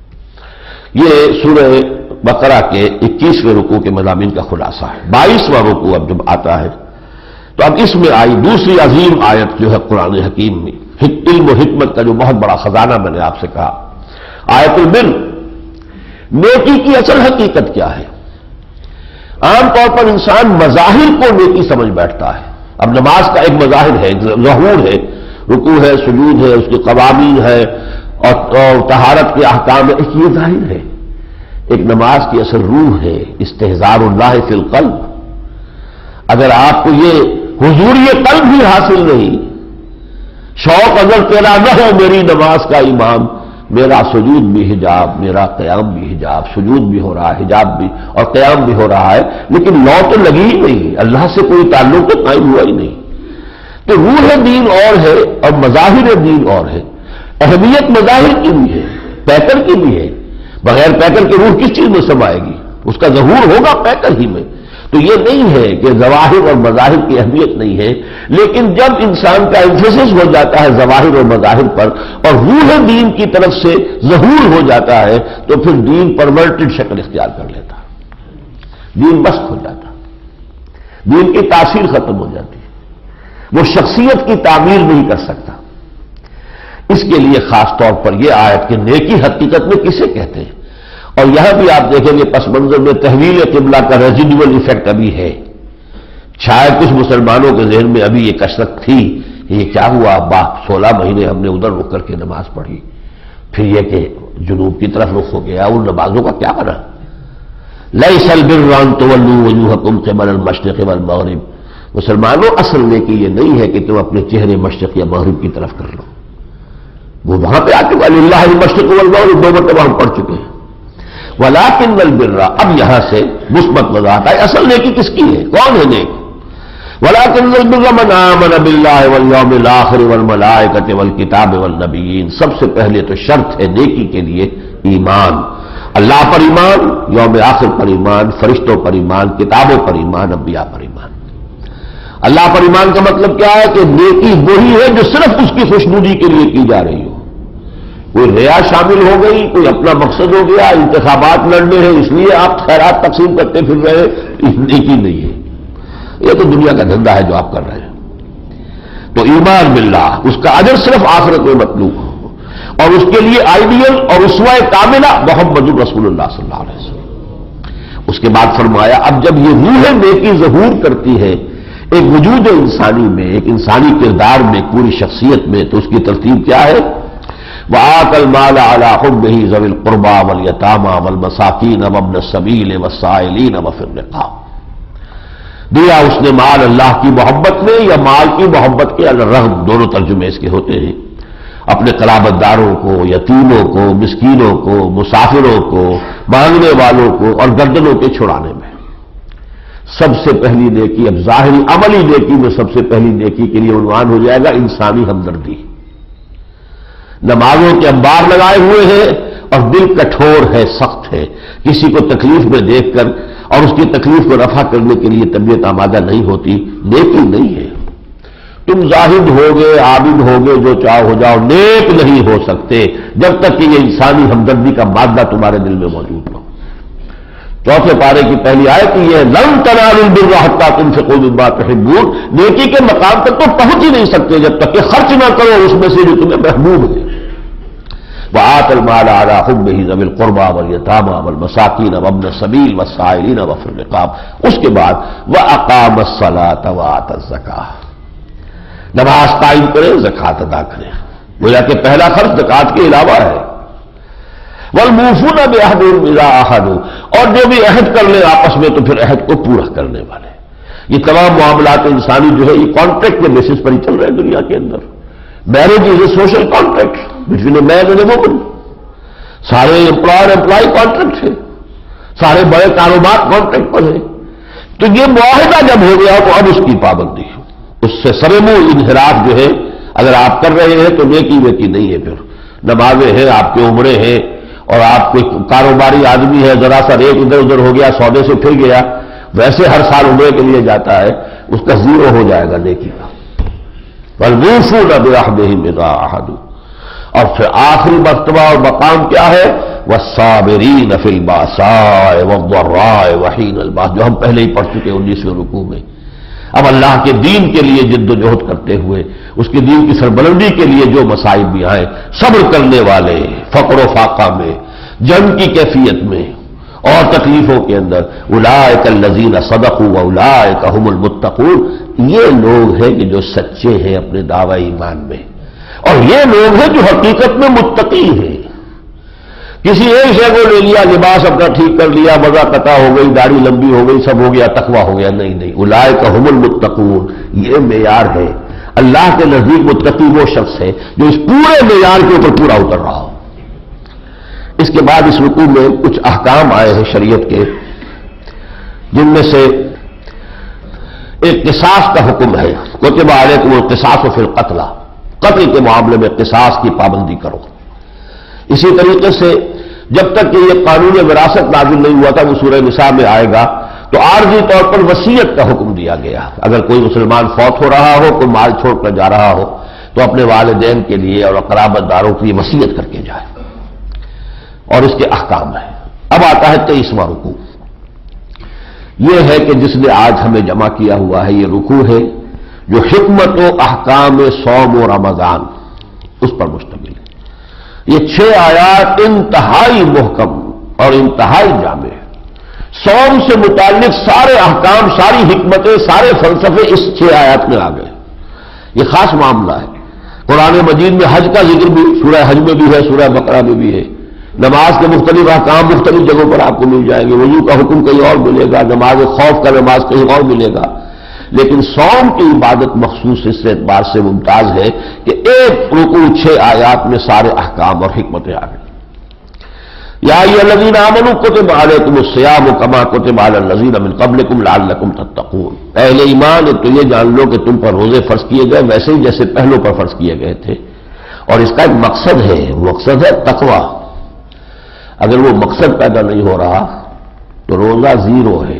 یہ سورہ بقرہ کے 21ویں رکوع کے مضامین کا خلاصہ ہے. 22واں رکوع اب جب آتا ہے تو اب اس میں آئی دوسری عظیم آیت جو ہے قرآن حکیم میں, علم و حکمت کا جو بہت بڑا خزانہ میں نے آپ سے کہا, آیت البر. نیکی کی اصل حقیقت کیا ہے؟ عام طور پر انسان مظاہر کو نیکی سمجھ بیٹھتا ہے. اب نماز کا ایک مظاہر ہے, ظہور ہے, رکوع ہے, سجود ہے, اس کے قوانین ہے, اور طہارت کے احکام ہے, ایک یہ ظاہر ہے. ایک نماز کی اصل روح ہے استحضار اللہ فی القلب. اگر آپ کو یہ حضوری قلب ہی حاصل نہیں, شوق اگر تیرا نہ ہو میری نماز کا امام, میرا سجود بھی حجاب, میرا قیام بھی حجاب, سجود بھی ہو رہا ہے, حجاب بھی اور قیام بھی ہو رہا ہے, لیکن لو تو لگی ہی نہیں, اللہ سے کوئی تعلق تو قائم ہوا ہی نہیں. تو روح دین اور ہے اور مظاہر دین اور ہے. اہمیت مظاہر کی بھی ہے, پیکر کی بھی ہے. بغیر پیکر کے روح کس چیز میں سمائے گی؟ اس کا ظہور ہوگا پیکر ہی میں. تو یہ نہیں ہے کہ ظواہر اور مظاہر کی اہمیت نہیں ہے, لیکن جب انسان کا ایمفیسس ہو جاتا ہے ظواہر اور مظاہر پر اور روح دین کی طرف سے ظہور ہو جاتا ہے, تو پھر دین پرورٹڈ شکل اختیار کر لیتا ہے, دین مست ہو جاتا, دین کی تاثیر ختم ہو جاتی ہے, وہ شخصیت کی تعمیر نہیں کر سکتا. اس کے لیے خاص طور پر یہ آیت کہ نیکی حقیقت میں کسے کہتے ہیں. اور یہاں بھی آپ دیکھیں گے پس منظر میں تحویل قبلہ کا ریزیڈول ایفیکٹ ابھی ہے. شاید کچھ مسلمانوں کے ذہن میں ابھی یہ کثرت تھی, یہ کیا ہوا, 16 مہینے ہم نے ادھر رک کر کے نماز پڑھی, پھر یہ کہ جنوب کی طرف رخ ہو گیا, ان نمازوں کا کیا بنا؟ لیس البر ان تولوا وجوہکم قبل المشرق والمغرب. مسلمانوں اصل نیکی یہ نہیں ہے کہ تم اپنے چہرے مشرق یا مغرب کی طرف کر لو. وہ وہاں پہ آ چکا, للہ المشرق والمغرب 2 مرتبہ ہم پڑھ چکے ہیں. ولکن البر, اب یہاں سے مثبت وضاحت ہے اصل نیکی کس کی ہے, کون ہے نیک؟ ولکن البر من آمن باللہ والیوم الآخر والملائکۃ والکتاب والنبیین. سب سے پہلے تو شرط ہے نیکی کے لیے ایمان, اللہ پر ایمان, یوم آخر پر ایمان, فرشتوں پر ایمان, کتابوں پر ایمان, انبیاء پر ایمان. اللہ پر ایمان کا مطلب کیا ہے کہ نیکی وہی ہے جو صرف اس کی خوشنودی کے لیے کی جا رہی ہو. کوئی ریا شامل ہو گئی, کوئی اپنا مقصد ہو گیا, انتخابات لڑنے ہیں اس لیے آپ خیرات تقسیم کرتے پھر رہے, نیکی نہیں ہے. یہ تو دنیا کا دھندا ہے جو آپ کر رہے ہیں. تو ایمان باللہ, اس کا اجر صرف آخرت میں مطلوب ہو, اور اس کے لیے آئیڈیل اور اسوہ کاملہ محمد رسول اللہ صلی اللہ علیہ وسلم. اس کے بعد فرمایا اب جب یہ روح نیکی ظہور کرتی ہے ایک وجود انسانی میں, ایک انسانی کردار میں, پوری شخصیت میں, تو اس کی ترتیب کیا ہے؟ وَآتَى الْمَالَ عَلَىٰ حُبِّهِ ذَوِي الْقُرْبَىٰ وَالْيَتَامَىٰ وَالْمَسَاكِينَ وَابْنَ السَّبِيلِ وَالسَّائِلِينَ وَفِي الرِّقَابِ. دیا اس نے مال اللہ کی محبت میں یا مال کی محبت کے الرغم, دونوں ترجمے اس کے ہوتے ہیں. اپنے قرابت داروں کو, یتیموں کو, مسکینوں کو, مسافروں کو, مانگنے والوں کو اور گردنوں کے چھڑانے میں. سب سے پہلی نیکی, اب ظاہری عملی نیکی میں سب سے پہلی نیکی کے لیے عنوان ہو جائے گا انسانی ہمدردی. نمازوں کے انبار لگائے ہوئے ہیں اور دل کٹھور ہے, سخت ہے, کسی کو تکلیف میں دیکھ کر اور اس کی تکلیف کو رفع کرنے کے لیے طبیعت آمادہ نہیں ہوتی, نیکی نہیں ہے. تم زاہد ہوگے, عابد ہوگے, جو چاہو ہو جاؤ, نیک نہیں ہو سکتے جب تک کہ یہ انسانی ہمدردی کا مادہ تمہارے دل میں موجود ہو. چوتھے پارے کی پہلی آیت یہ ہے لن تنالوا البر حتی تنفقوا مما تحبون، نیکی کے مقام تک تو پہنچ ہی نہیں سکتے جب تک کہ خرچ نہ کرو اس میں سے جو تمہیں محبوب ہے۔ وآت المال على حبه ذوي القربى واليتامى والمساکین وابن السبیل والسائلین وفي الرقاب، اس کے بعد واقام الصلاة وآت الزکاة، نماز قائم کرے، زکوٰۃ ادا کرے، گویا کہ پہلا خرچ زکوٰۃ کے علاوہ ہے۔ والموفون بعہدہم اذا عاہدوا، اور جو بھی عہد کر لے آپس میں تو پھر عہد کو پورا کرنے والے۔ یہ تمام معاملات انسانی جو ہے یہ کانٹریکٹ کے بیسس پر ہی چل رہے ہیں دنیا کے اندر۔ Marriage is a social contract between a man and a woman, سارے امپلائر امپلائی کانٹریکٹ ہے، سارے بڑے کاروبار کانٹریکٹ پر ہے۔ تو یہ معاہدہ جب ہو گیا تو اب اس کی پابندی ہے، اس سے سرمو انحراف جو ہے اگر آپ کر رہے ہیں تو نیکی ویکی نہیں ہے۔ پھر نمازیں ہیں، آپ کے عمرے ہیں، اور آپ کوئی کاروباری آدمی ہے، ذرا سا ریٹ ادھر ادھر ہو گیا، سودے سے پھر گیا، ویسے ہر سال عمرے کے لیے جاتا ہے، اس کا زیرو ہو جائے گا نیکی کا۔ والموفون بعہدہم اذا عاہدوا، اور پھر آخری مرتبہ اور مقام کیا ہے؟ والصابرین فی الباساء والضراء وحین الباس، جو ہم پہلے ہی پڑھ چکے 19ویں رکوع میں۔ اب اللہ کے دین کے لیے جد و جہد کرتے ہوئے، اس کے دین کی سربلندی کے لیے جو مصائب بھی آئیں، صبر کرنے والے فقر و فاقہ میں، جنگ کی کیفیت میں اور تکلیفوں کے اندر، اولئک الذین صدقوا واولئک هم المتقون، یہ لوگ ہیں کہ جو سچے ہیں اپنے دعوی ایمان میں، اور یہ لوگ ہیں جو حقیقت میں متقی ہیں۔ کسی ایک شے کو لے لیا، لباس اپنا ٹھیک کر لیا، وضع قطع ہو گئی، داڑھی لمبی ہو گئی، سب ہو گیا، تقویٰ ہو گیا، نہیں نہیں، اولئک هم المتقون، یہ معیار ہے۔ اللہ کے نزدیک متقی وہ شخص ہے جو اس پورے معیار کے اوپر پورا اتر رہا ہو۔ اس کے بعد اس رکوع میں کچھ احکام آئے ہیں شریعت کے، جن میں سے ایک قصاص کا حکم ہے، کتب علیکم القصاص فی القتل، قتل کے معاملے میں قصاص کی پابندی کرو۔ اسی طریقے سے جب تک کہ یہ قانون وراثت نازل نہیں ہوا تھا، وہ سورہ نساء میں آئے گا، تو عارضی طور پر وصیت کا حکم دیا گیا۔ اگر کوئی مسلمان فوت ہو رہا ہو، کوئی مال چھوڑ کر جا رہا ہو، تو اپنے والدین کے لیے اور قرابت داروں کے لیے وصیت کر کے جائے، اور اس کے احکام ہیں۔ اب آتا ہے 23واں رکوع، یہ ہے کہ جس نے آج ہمیں جمع کیا ہوا ہے، یہ رکوع ہے جو حکمت و احکام صوم و رمضان اس پر مشتمل ہے۔ یہ 6 آیات انتہائی محکم اور انتہائی جامع ہے۔ صوم سے متعلق سارے احکام، ساری حکمتیں، سارے فلسفے اس 6 آیات میں آ گئے۔ یہ خاص معاملہ ہے۔ قرآن مجید میں حج کا ذکر بھی سورہ حج میں بھی ہے، سورہ بقرہ میں بھی ہے۔ نماز کے مختلف احکام مختلف جگہوں پر آپ کو مل جائیں گے، وضو کا حکم کہیں اور ملے گا، نماز خوف کا نماز کہیں اور ملے گا، لیکن صوم کی عبادت مخصوص اس اعتبار سے ممتاز ہے کہ ایک رکوع 6 آیات میں سارے احکام اور حکمتیں آ گئی۔ یا ایھا الذین آمنوا کتب علیکم الصیام کما کتب علی الذین من قبلکم لعلکم تتقون، اہل ایمان تو یہ جان لو کہ تم پر روزے فرض کیے گئے ویسے ہی جیسے پہلوں پر فرض کیے گئے تھے، اور اس کا ایک مقصد ہے، مقصد ہے تقویٰ۔ اگر وہ مقصد پیدا نہیں ہو رہا تو روزہ زیرو ہے۔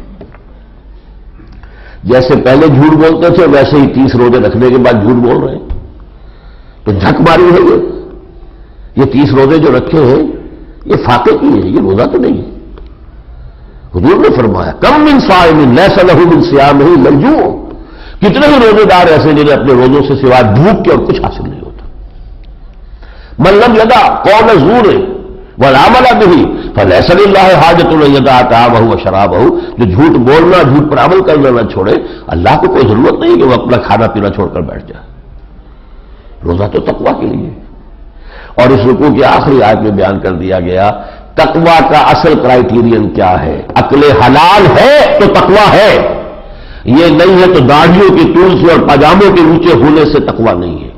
جیسے پہلے جھوٹ بولتے تھے ویسے ہی 30 روزے رکھنے کے بعد جھوٹ بول رہے ہیں، تو جھک ماری ہے یہ 30 روزے جو رکھے ہیں یہ فاقے کی ہے، یہ روزہ تو نہیں ہے۔ حضور نے فرمایا کم من صائم لیس لہ من صیامہ الا الجوع، کتنے ہی روزے دار ایسے جنہیں اپنے روزوں سے سوائے بھوک کے اور کچھ حاصل نہیں ہوتا۔ من لم یدع قول الزور والعمل به فلیس للہ حاجۃ ان یدع طعامہ وشرابہ، جو جھوٹ بولنا، جھوٹ پر عمل کرنا نہ چھوڑے، اللہ کو کوئی ضرورت نہیں کہ وہ اپنا کھانا پینا چھوڑ کر بیٹھ جائے۔ روزہ تو تقویٰ کے لیے، اور اس رکوع کی آخری آیت میں بیان کر دیا گیا تقویٰ کا اصل کرائیٹیرین کیا ہے۔ عقل حلال ہے تو تقویٰ ہے، یہ نہیں ہے تو داڑھیوں کی طول سے اور پاجاموں کے اونچے ہونے سے تقویٰ نہیں ہے۔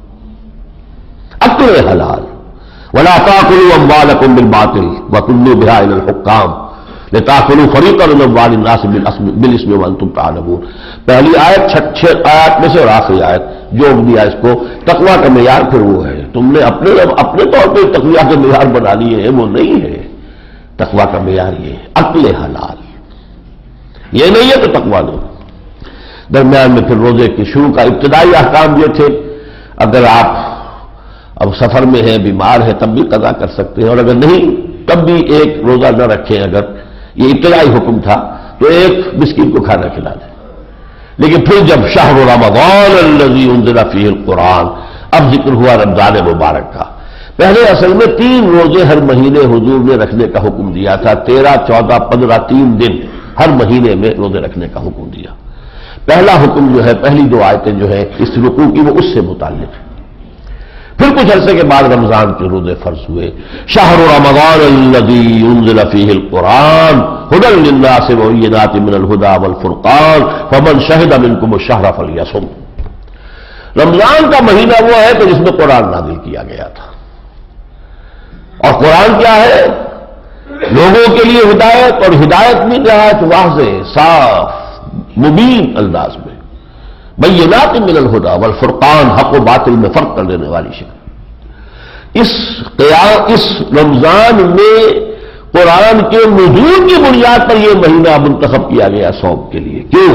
عقل حلال، ولا تاكلوا اموالكم بالباطل وتدلوا بها الى الحكام لتاكلوا فريقا من اموال الناس بالاثم وانتم تعلمون۔ پہلی آیت 6 آیات میں سے اور آخری آیت جو دیا اس کو، تقویٰ کا معیار پھر وہ ہے، تم نے اپنے طور پہ تقویٰ کے معیار بنا لیے ہیں، وہ نہیں ہے۔ تقویٰ کا معیار یہ ہے عقل حلال، یہ نہیں ہے تو تقویٰ نہیں۔ درمیان میں پھر روزے کے شروع کا ابتدائی احکام یہ تھے، اگر آپ اب سفر میں ہیں، بیمار ہے، تب بھی قضا کر سکتے ہیں، اور اگر نہیں تب بھی ایک روزہ نہ رکھیں اگر یہ ابتدائی حکم تھا تو ایک مسکین کو کھانا کھلا دیں، لیکن پھر جب شہر رمضان الذی انزل فیہ القرآن، اب ذکر ہوا رمضان مبارک کا۔ پہلے اصل میں 3 روزے ہر مہینے حضور نے رکھنے کا حکم دیا تھا، 13، 14، 15، 3 دن ہر مہینے میں روزے رکھنے کا حکم دیا۔ پہلا حکم جو ہے، پہلی 2 آیتیں جو ہے اس رکوع کی، وہ اس سے متعلق ہے۔ پھر کچھ عرصے کے بعد رمضان کے روزے فرض ہوئے۔ شہر رمضان الذی انزل فیہ القرآن ھدی للناس وبینات من الھدی والفرقان فمن شہد منکم الشہر فلیصم۔ رمضان کا مہینہ وہ ہے کہ جس میں قرآن نازل کیا گیا تھا، اور قرآن کیا ہے؟ لوگوں کے لیے ہدایت، اور ہدایت بھی نہایت واضح، صاف، مبین انداز میں، بینات من الہدی والفرقان، حق و باطل میں فرق کر دینے والی شکل۔ اس رمضان میں قرآن کے نزول کی بنیاد پر یہ مہینہ منتخب کیا گیا صوم کے لیے۔ کیوں؟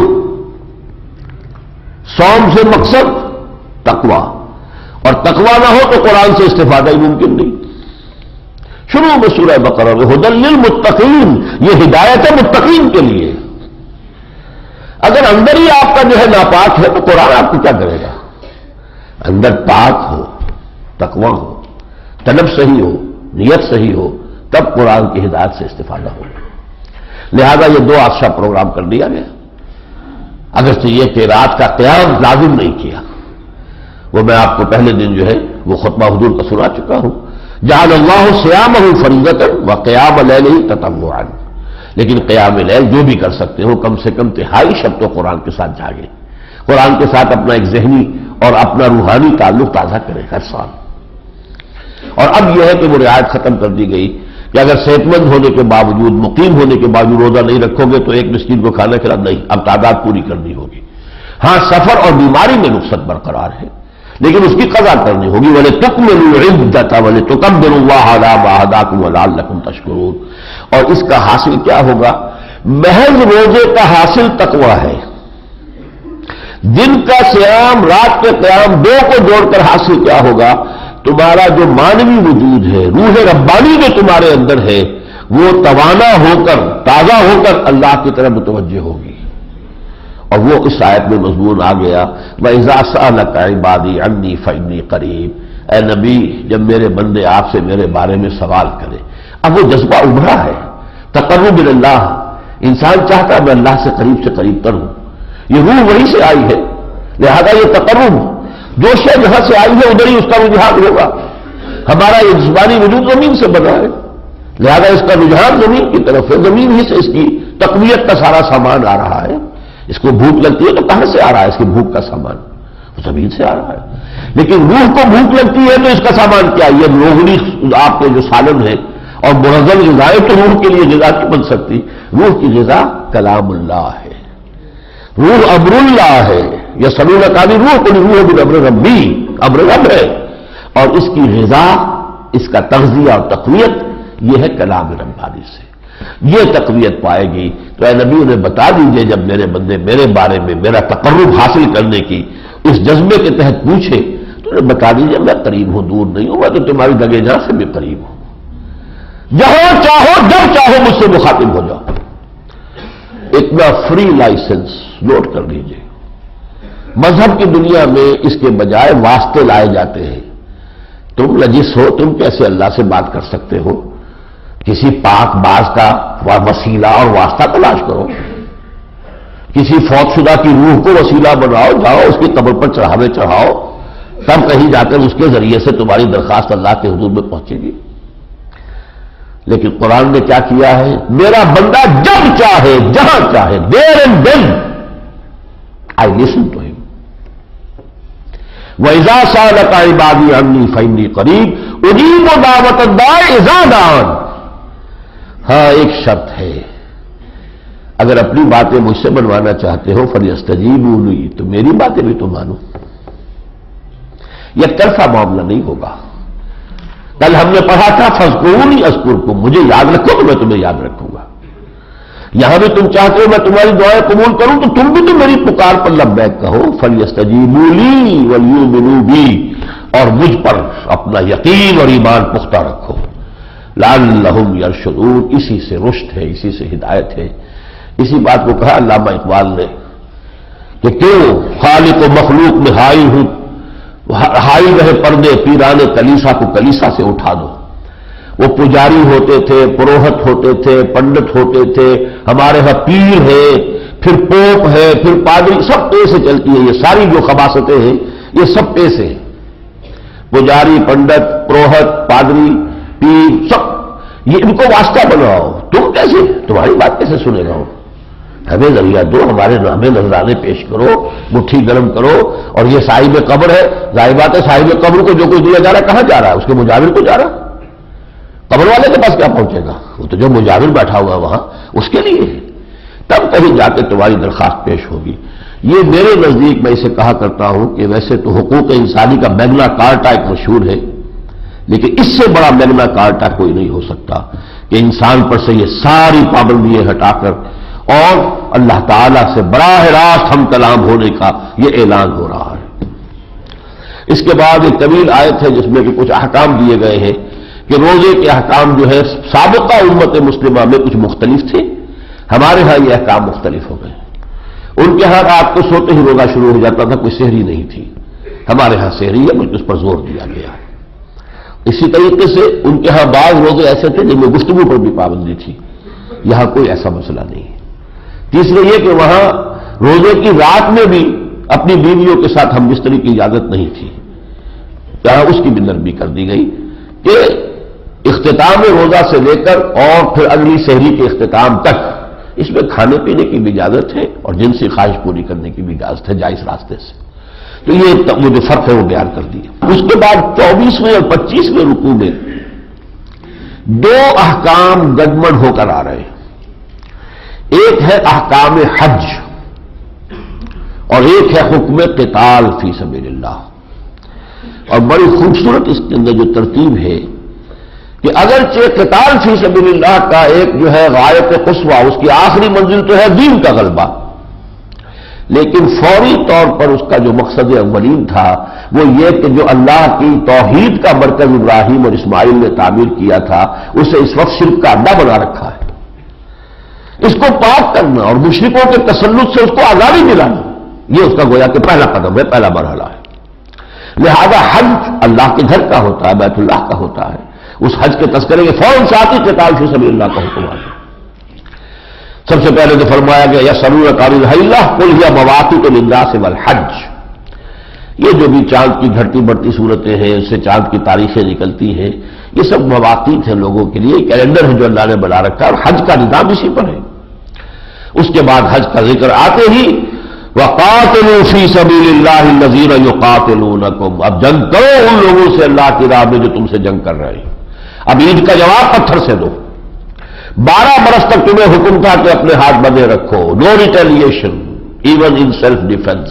صوم سے مقصد تقوی، اور تقوی نہ ہو تو قرآن سے استفادہ ہی ممکن نہیں۔ شروع میں سورہ بقرہ میں ھدی للمتقین، یہ ہدایت ہے متقین کے لیے۔ اگر اندر ہی آپ کا جو ہے ناپاک ہے تو قرآن آپ کو کیا کرے گا؟ اندر پاک ہو، تقوی ہو، طلب صحیح ہو، نیت صحیح ہو، تب قرآن کی ہدایت سے استفادہ ہو۔ لہذا یہ 2 عشاء پروگرام کر دیا گیا۔ اگرچہ یہ کہ رات کا قیام لازم نہیں کیا، وہ میں آپ کو پہلے دن جو ہے وہ خطبہ حضور کا سنا چکا ہوں، جعل اللہ صیامہ فریضۃ وقیام لیلہ تطوعا، لیکن قیام لیل جو بھی کر سکتے ہو کم سے کم 1/3 شب تو قرآن کے ساتھ جاگے، قرآن کے ساتھ اپنا ایک ذہنی اور اپنا روحانی تعلق تازہ کرے ہر سال۔ اور اب یہ ہے کہ وہ رعایت ختم کر دی گئی کہ اگر صحت مند ہونے کے باوجود، مقیم ہونے کے باوجود روزہ نہیں رکھو گے تو ایک مسکین کو کھانا کھلا نہیں، اب تعداد پوری کرنی ہوگی۔ ہاں سفر اور بیماری میں رخصت برقرار ہے، لیکن اس کی قضا کرنی ہوگی۔ وَلِتُكْمِلُوا الْعِدَّةَ وَلِتُكَبِّرُوا اللَّهَ عَلَىٰ مَا هَدَاكُمْ وَلَعَلَّكُمْ تَشْكُرُونَ۔ اور اس کا حاصل کیا ہوگا؟ محض روزے کا حاصل تقوی ہے۔ دن کا صیام، رات کے قیام، 2 کو جوڑ کر حاصل کیا ہوگا؟ تمہارا جو مانوی وجود ہے، روح ربانی جو تمہارے اندر ہے، وہ توانا ہو کر، تازہ ہو کر اللہ کی طرف متوجہ ہوگی۔ اور وہ اس آیت میں مضمون آ گیا، وَإِذَا سَأَلَكَ عِبَادِي عَنِّي فَإِنِّي قَرِيبٌ۔ اے نبی، جب میرے بندے آپ سے میرے بارے میں سوال کریں، اب وہ جذبہ ابھرا ہے، تقرب اللہ، انسان چاہتا ہے میں اللہ سے قریب کروں، یہ روح وہی سے آئی ہے، لہذا یہ تقرب جو شے جہاں سے آئی ہے ادھر ہی اس کا رجحان ہوگا۔ ہمارا یہ جسمانی وجود زمین سے بنا ہے، لہذا اس کا رجحان زمین کی طرف ہے، زمین ہی سے اس کی تقویت کا سارا سامان آ رہا ہے۔ اس کو بھوک لگتی ہے تو کہاں سے آ رہا ہے اس کی بھوک کا سامان؟ وہ زمین سے آ رہا ہے۔ لیکن روح کو بھوک لگتی ہے تو اس کا سامان کیا؟ یہ روحانی آپ کے جو سالن ہے اور منظم غذائیں تو روح کے لیے غذا نہیں بن سکتی۔ روح کی غذا کلام اللہ ہے، روح امر اللہ ہے، یہ سلول کانی روح کو روح بن امر ربی، امر رب ہے، اور اس کی غذا، اس کا تغذیہ اور تقویت یہ ہے کلام ربانی سے۔ یہ تقویت پائے گی تو اے نبی انہیں بتا دیجئے جب میرے بندے میرے بارے میں میرا تقرب حاصل کرنے کی اس جذبے کے تحت پوچھے تو انہیں بتا دیجئے میں قریب ہوں، دور نہیں ہوں، میں تو تمہاری دگے جہاں سے بھی قریب ہوں، جہاں چاہو جب چاہو مجھ سے مخاطب ہو جاؤ۔ اتنا فری لائسنس نوٹ کر لیجئے۔ مذہب کی دنیا میں اس کے بجائے واسطے لائے جاتے ہیں۔ تم لجس ہو، تم کیسے اللہ سے بات کر سکتے ہو؟ کسی پاک باز کا وسیلہ اور واسطہ تلاش کرو، کسی فوت شدہ کی روح کو وسیلہ بناؤ، جاؤ اس کی قبر پر چڑھاوے چڑھاؤ، تب کہیں جا کر اس کے ذریعے سے تمہاری درخواست اللہ کے حضور میں پہنچے گی۔ لیکن قرآن نے کیا کیا ہے؟ میرا بندہ جب چاہے، جہاں چاہے، there and then I listen to him۔ وَإِذَا سَأَلَكَ عِبَادِي عَنِّي فَإِنِّي قَرِيبٌ أُجِيبُ دَعْوَةَ الدَّاعِ إِذَا دَعَانِ۔ ہاں ایک شرط ہے، اگر اپنی باتیں مجھ سے بنوانا چاہتے ہو فَلْيَسْتَجِيبُوا لِي، تو میری باتیں بھی تو مانو۔ یہ طرفہ معاملہ نہیں ہوگا۔ کل ہم نے پڑھا تھا فَاذْكُرُونِي أَذْكُرْكُمْ، مجھے یاد رکھو تو میں تمہیں یاد رکھوں گا۔ یہاں بھی تم چاہتے ہو میں تمہاری دعائیں قبول کروں تو تم بھی تو میری پکار پر لبیک کہو۔ فَلْيَسْتَجِيبُوا لِي وَلْيُؤْمِنُوا بِي، اور مجھ پر اپنا یقین اور ایمان پختہ رکھو۔ لعلہم یرشدون، اسی سے رشد ہے، اسی سے ہدایت ہے۔ اسی بات کو کہا علامہ اقبال نے کہ کیوں خالق و مخلوق میں حائل ہوں، حائل رہے پردے پیران کلیسا کو کلیسا سے اٹھا دو۔ وہ پجاری ہوتے تھے، پروہت ہوتے تھے، پنڈت ہوتے تھے، ہمارے ہاں پیر ہے، پھر پوپ ہے، پھر پادری، سب پے سے چلتی ہے۔ یہ ساری جو خباستیں ہیں یہ سب پے سے ہیں، پجاری، پنڈت، پروہت، پادری، پیر، سب یہ ان کو واسطہ بناؤ۔ تم کیسے، تمہاری بات کیسے سنے گا؟ ہمیں ذریعہ دو، ہمارے ہمیں نذرانے پیش کرو، مٹھی گرم کرو۔ اور یہ صاحب قبر ہے، ظاہر بات ہے صاحب قبر کو جو کوئی دیا جا رہا ہے کہاں جا رہا ہے؟ اس کے مجاور کو جا رہا، قبر والے کے پاس کیا پہنچے گا؟ وہ تو جو مجاور بیٹھا ہوا وہاں اس کے لیے ہے، تب کہیں جا کے تمہاری درخواست پیش ہوگی۔ یہ میرے نزدیک میں اسے کہا کرتا ہوں کہ ویسے تو حقوق انسانی کا میگنا کارٹا ایک مشہور ہے، لیکن اس سے بڑا میگنا کارٹا کوئی نہیں ہو سکتا کہ انسان پر سے یہ ساری پابندیاں ہٹا کر اور اللہ تعالیٰ سے براہ راست ہم کلام ہونے کا یہ اعلان ہو رہا ہے۔ اس کے بعد ایک طویل آیت ہے جس میں کہ کچھ احکام دیے گئے ہیں کہ روزے کے احکام جو ہے سابقہ امت مسلمہ میں کچھ مختلف تھے، ہمارے ہاں یہ احکام مختلف ہو گئے۔ ان کے ہاں رات کو سوتے ہی روزہ شروع ہو جاتا تھا، کوئی سحری نہیں تھی، ہمارے ہاں سحری ہے، بلکہ اس پر زور دیا گیا۔ اسی طریقے سے ان کے ہاں بعض روزے ایسے تھے جن میں گفتگو پر بھی پابندی تھی، یہاں کوئی ایسا مسئلہ نہیں ہے۔ تیسرے یہ کہ وہاں روزے کی رات میں بھی اپنی بیویوں کے ساتھ ہم بستری کی اجازت نہیں تھی، یہاں اس کی بھی نرمی کر دی گئی کہ اختتام روزہ سے لے کر اور پھر اگلی سحری کے اختتام تک اس میں کھانے پینے کی بھی اجازت ہے اور جنسی خواہش پوری کرنے کی بھی اجازت ہے جائز راستے سے۔ تو یہ وہ جو فرق ہے وہ بیان کر دیا۔ اس کے بعد 24ویں اور 25ویں رکوع میں دو احکام گڈمڈ ہو کر آ رہے ہیں، ایک ہے احکام حج اور ایک ہے حکم قتال فی سبیل اللہ۔ اور بڑی خوبصورت اس کے اندر جو ترتیب ہے کہ اگرچہ قتال فی سبیل اللہ کا ایک جو ہے غایت قصویٰ، اس کی آخری منزل تو ہے دین کا غلبہ، لیکن فوری طور پر اس کا جو مقصد اولین تھا وہ یہ کہ جو اللہ کی توحید کا مرکز ابراہیم اور اسماعیل نے تعمیر کیا تھا اسے اس وقت شرک کا اڈا بنا رکھا ہے، اس کو پاک کرنا اور مشرکوں کے تسلط سے اس کو آزادی دلانا، یہ اس کا گویا کہ پہلا قدم ہے، پہلا مرحلہ ہے۔ لہذا حج اللہ کے گھر کا ہوتا ہے، بیت اللہ کا ہوتا ہے، اس حج کے تذکرے کے فوراً ساتھ ہی قتال فی سبیل اللہ کا حکم آ گیا۔ سب سے پہلے تو فرمایا گیا یسألونک عن الأہلہ قل ہی مواقیت للناس والحج۔ یہ جو بھی چاند کی گھٹتی بڑھتی صورتیں ہیں، اس سے چاند کی تاریخیں نکلتی ہیں، یہ سب مواقیت ہیں لوگوں کے لیے، کیلنڈر ہے جو اللہ نے بنا رکھا ہے، اور حج کا نظام اسی پر ہے۔ اس کے بعد حج کا ذکر آتے ہی وَقَاتِلُوا فِي سَبِيلِ اللَّهِ الَّذِينَ يُقَاتِلُونَكُمْ، اب جنگ کرو ان لوگوں سے اللہ کی راہ میں جو تم سے جنگ کر رہے ہیں۔ اب عید کا جواب پتھر سے دو۔ 12 برس تک تمہیں حکم تھا کہ اپنے ہاتھ بندھے رکھو، no retaliation even in self defence.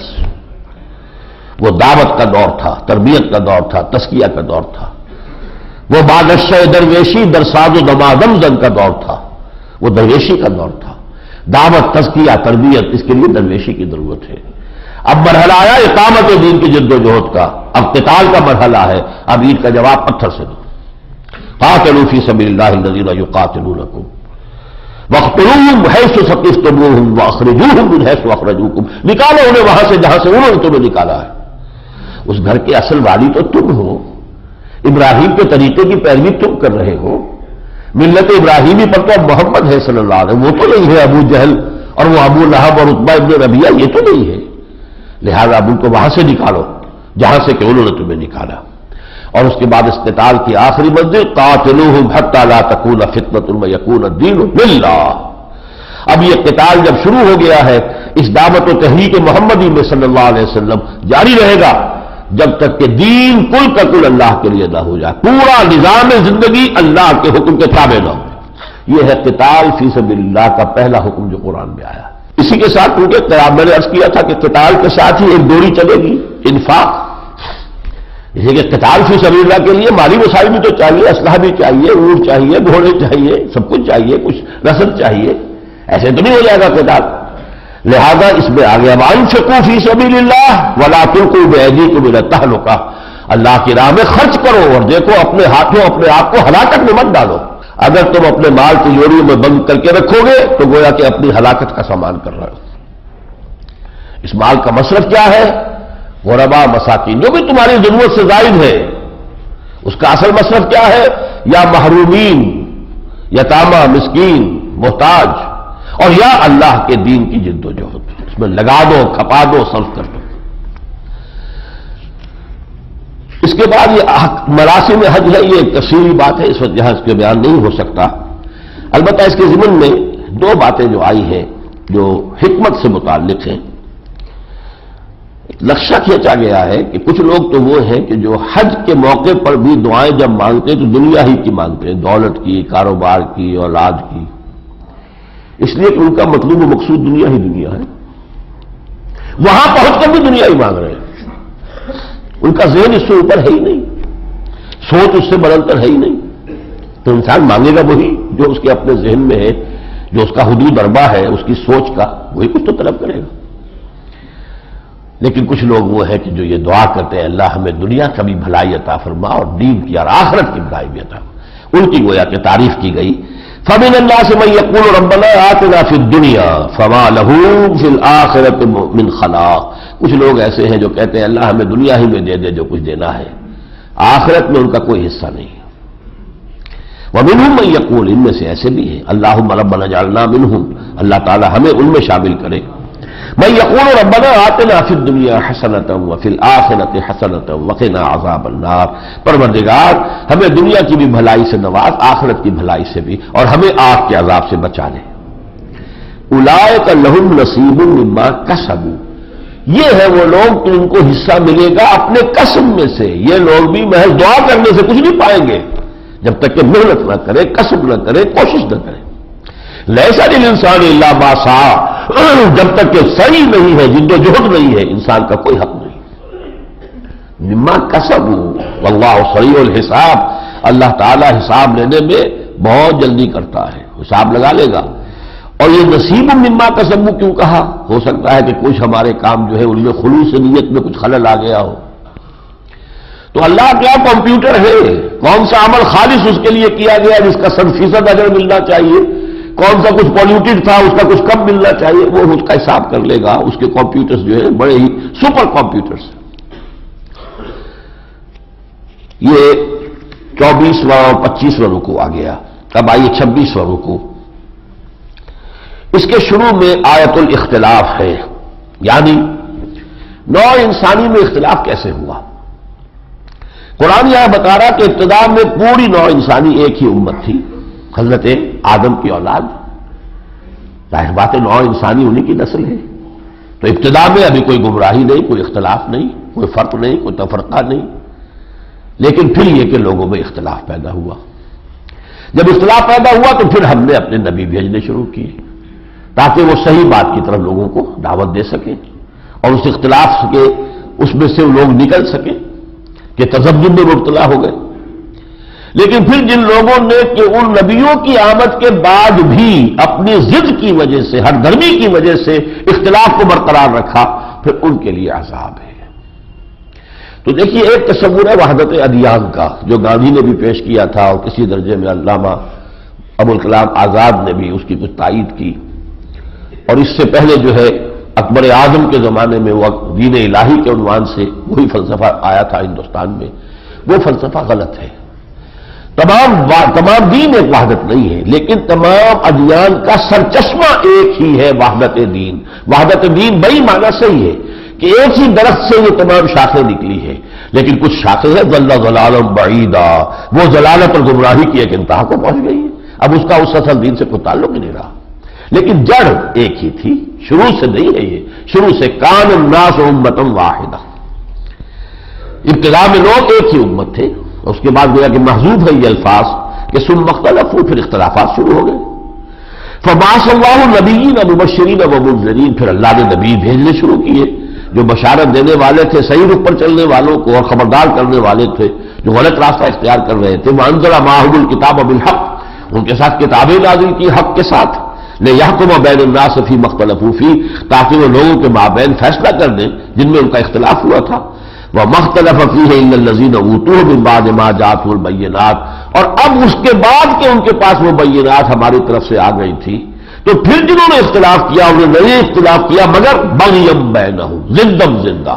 وہ دعوت کا دور تھا، تربیت کا دور تھا، تزکیہ کا دور تھا، وہ بادشاہ درویشی درساز و دمادم زن کا دور تھا، وہ درویشی کا دور تھا۔ دعوت، تزکیہ، تربیت، اس کے لیے درویشی کی ضرورت ہے۔ اب مرحلہ آیا اقامت دین کی جد و جہد کا، اب قتال کا مرحلہ ہے، اب عید کا جواب پتھر سے دو۔ قاتلوا فی سبیل اللہ الذین یقاتلونکم واقتلوہم حیث ثقفتموہم واخرجوہم من حیث اخرجوکم، نکالو انہیں وہاں سے جہاں سے انہوں نے تمہیں نکالا ہے۔ اس گھر کے اصل والی تو تم ہو، ابراہیم کے طریقے کی پیروی تم کر رہے ہو، ملت ابراہیمی پر تو اب محمد ہے صلی اللہ علیہ وسلم، وہ تو نہیں ہے ابو جہل اور وہ ابو لہب اور عتبہ ابن ربیعہ، یہ تو نہیں ہے۔ لہذا اب ان کو وہاں سے نکالو جہاں سے کہ انہوں نے تمہیں نکالا۔ اور اس کے بعد اس قتال کی آخری منزل قاتلوہم حتی لا تکون فتنۃ ویکون الدین للہ۔ اب یہ قتال جب شروع ہو گیا ہے اس دعوت و تحریک محمدی میں صلی اللہ علیہ وسلم جاری رہے گا جب تک کہ دین کل کا کل اللہ کے لیے نہ ہو جائے، پورا نظام زندگی اللہ کے حکم کے تابع نہ ہو۔ یہ ہے قتال فی سبیل اللہ کا پہلا حکم جو قرآن میں آیا۔ اسی کے ساتھ کیونکہ میں نے عرض کیا تھا کہ قتال کے ساتھ ہی ایک ڈوری چلے گی، انفاق۔ اسی کہ قتال فی سبیل اللہ کے لیے مالی وسائل بھی تو چاہیے، اسلحہ بھی چاہیے، اونٹ چاہیے، گھوڑے چاہیے، سب کچھ چاہیے، کچھ رسد چاہیے، ایسے تو نہیں ہو جائے گا قتال۔ لہذا اس میں آگے اب انفقوا فی سبیل اللہ ولا تلقوا بایدیکم الی التہلکہ، اللہ کی راہ میں خرچ کرو اور دیکھو اپنے ہاتھوں اپنے آپ کو ہلاکت میں مت ڈالو۔ اگر تم اپنے مال تجوریوں میں بند کر کے رکھو گے تو گویا کہ اپنی ہلاکت کا سامان کر رہے ہو۔ اس مال کا مصرف کیا ہے؟ غربا مساکین، جو بھی تمہاری ضرورت سے زائد ہے، اس کا اصل مصرف کیا ہے؟ یا محرومین، یتامى، مسکین، محتاج، اور یا اللہ کے دین کی جد و جہد، اس میں لگا دو، کھپا دو، صرف کر دو۔ اس کے بعد یہ مراسم حج ہے، یہ ایک تفصیلی بات ہے، اس وقت یہاں اس کے بیان نہیں ہو سکتا۔ البتہ اس کے ضمن میں دو باتیں جو آئی ہیں جو حکمت سے متعلق ہیں۔ لکشہ کھینچا گیا ہے کہ کچھ لوگ تو وہ ہیں کہ جو حج کے موقع پر بھی دعائیں جب مانگتے ہیں تو دنیا ہی کی مانگتے ہیں، دولت کی، کاروبار کی، اولاد کی، اس لیے کہ ان کا مطلوب و مقصود دنیا ہی دنیا ہے، وہاں پہنچ کر بھی دنیا ہی مانگ رہے ہیں، ان کا ذہن اس سے اوپر ہے ہی نہیں، سوچ اس سے بدلتر ہے ہی نہیں، تو انسان مانگے گا وہی جو اس کے اپنے ذہن میں ہے، جو اس کا حدود اربع ہے اس کی سوچ کا، وہی کچھ تو طلب کرے گا۔ لیکن کچھ لوگ وہ ہیں کہ جو یہ دعا کرتے ہیں اللہ ہمیں دنیا کا بھی بھلائی عطا فرما اور دین کی اور آخرت کی بھلائی بھی عطا فرما، ان کی گویا کہ تعریف کی گئی۔ فَمِنَ النَّاسِ مَن يَقُولُ رَبَّنَا آتِنَا فِي الدُّنْيَا فَمَا لَهُ فِي الْآخِرَةِ مِنْ خَلَاقٍ، کچھ لوگ ایسے ہیں جو کہتے ہیں اللہ ہمیں دنیا ہی میں دے دے جو کچھ دینا ہے، آخرت میں ان کا کوئی حصہ نہیں ہے۔ وَمِنْهُمْ مَن يَقُولُ، ان میں سے ایسے بھی ہیں اللہم ربنا اجعلنا منہم، اللہ تعالی ہمیں ان میں شامل کرے، من یقول ربنا آتنا فی الدنیا حسنۃ وفی الآخرۃ حسنۃ وقنا عذاب النار، پروردگار ہمیں دنیا کی بھی بھلائی سے نواز، آخرت کی بھلائی سے بھی، اور ہمیں آگ کے عذاب سے بچا لے۔ اولئک لہم نصیب مما کسبوا، یہ ہے وہ لوگ کہ ان کو حصہ ملے گا اپنے کسب میں سے، یہ لوگ بھی محض دعا کرنے سے کچھ نہیں پائیں گے جب تک کہ محنت نہ کرے، کسب نہ کرے، کوشش نہ کرے۔ لیس للانسان الا ما سعى، جب تک کہ صحیح نہیں ہے، جد و جہد نہیں ہے، انسان کا کوئی حق نہیں۔ مما کسبوا واللہ سریع الحساب، اللہ تعالی حساب لینے میں بہت جلدی کرتا ہے، حساب لگا لے گا۔ اور یہ نصیب مما کسبوا کیوں کہا؟ ہو سکتا ہے کہ کچھ ہمارے کام جو ہے ان میں خلوص نیت میں کچھ خلل آ گیا ہو، تو اللہ کیا کمپیوٹر ہے، کون سا عمل خالص اس کے لیے کیا گیا جس کا 100% اجر ملنا چاہیے، کون سا کچھ پولیوٹیڈ تھا اس کا کچھ کم ملنا چاہیے، وہ اس کا حساب کر لے گا۔ اس کے کمپیوٹرز جو ہے بڑے ہی سپر کمپیوٹرز۔ یہ 24واں اور 25واں رکوع آ گیا، اب آئیے 26واں رکوع۔ اس کے شروع میں آیت الاختلاف ہے، یعنی نوع انسانی میں اختلاف کیسے ہوا۔ قرآن یہاں بتا رہا کہ ابتدا میں پوری نوع انسانی ایک ہی امت تھی، حضرت آدم کی اولاد، ظاہر بات ہے نوع انسانی انہی کی نسل ہے، تو ابتدا میں ابھی کوئی گمراہی نہیں، کوئی اختلاف نہیں، کوئی فرق نہیں، کوئی تفرقہ نہیں، لیکن پھر یہ کہ لوگوں میں اختلاف پیدا ہوا۔ جب اختلاف پیدا ہوا تو پھر ہم نے اپنے نبی بھیجنے شروع کیے تاکہ وہ صحیح بات کی طرف لوگوں کو دعوت دے سکیں اور اس اختلاف کے اس میں سے لوگ نکل سکیں کہ تذبذب میں مبتلا ہو گئے۔ لیکن پھر جن لوگوں نے کہ ان نبیوں کی آمد کے بعد بھی اپنی ضد کی وجہ سے، ہر گرمی کی وجہ سے اختلاف کو برقرار رکھا، پھر ان کے لیے عذاب ہے۔ تو دیکھیے ایک تصور ہے وحدت ادیان کا جو گاندھی نے بھی پیش کیا تھا، اور کسی درجے میں علامہ ابوالکلام آزاد نے بھی اس کی کچھ تائید کی، اور اس سے پہلے جو ہے اکبر اعظم کے زمانے میں وہ دین الہی کے عنوان سے وہی فلسفہ آیا تھا ہندوستان میں، وہ فلسفہ غلط ہے۔ تمام دین ایک وحدت نہیں ہے، لیکن تمام ادیان کا سرچشمہ ایک ہی ہے، وحدت دین۔ وحدت دین بڑی معنی صحیح ہے کہ ایک ہی درخت سے یہ تمام شاخیں نکلی ہے، لیکن کچھ شاخیں ہیں ضل ضلالا بعیدا، وہ ضلالت اور گمراہی کی ایک انتہا کو پہنچ گئی ہے، اب اس کا اس اصل دین سے کوئی تعلق ہی نہیں رہا، لیکن جڑ ایک ہی تھی، شروع سے نہیں ہے یہ، شروع سے کان الناس امۃ واحدہ، ابتدا میں لوگ ایک ہی امت تھے، اس کے بعد گویا کہ محذوف ہے یہ الفاظ کہ ثم اختلفوا، پھر اختلافات شروع ہو گئے۔ فبعث اللہ النبیین مبشرین ومنذرین، پھر اللہ نے نبی بھیجنے شروع کیے جو بشارت دینے والے تھے، صحیح رخ پر چلنے والوں کو، اور خبردار کرنے والے تھے جو غلط راستہ اختیار کر رہے تھے۔ وانزل معهم الکتاب بالحق، ان کے ساتھ کتابیں نازل کی حق کے ساتھ، لیحکم بین الناس فیما اختلفوا فیہ، تاکہ وہ لوگوں کے مابین فیصلہ کر دیں جن میں ان کا اختلاف ہوا تھا۔ وَمَا اخْتَلَفَ فِيهِ إِلَّا الَّذِينَ أُوتُوهُ مِن بَعْدِ مَا جَاءَتْهُمُ الْبَيِّنَاتُ، اور اب اس کے بعد کہ ان کے پاس وہ بینات ہماری طرف سے آ گئی تھی، تو پھر جنہوں نے اختلاف کیا انہوں نے نہیں اختلاف کیا مگر بغیم بینہم، زندم زندہ۔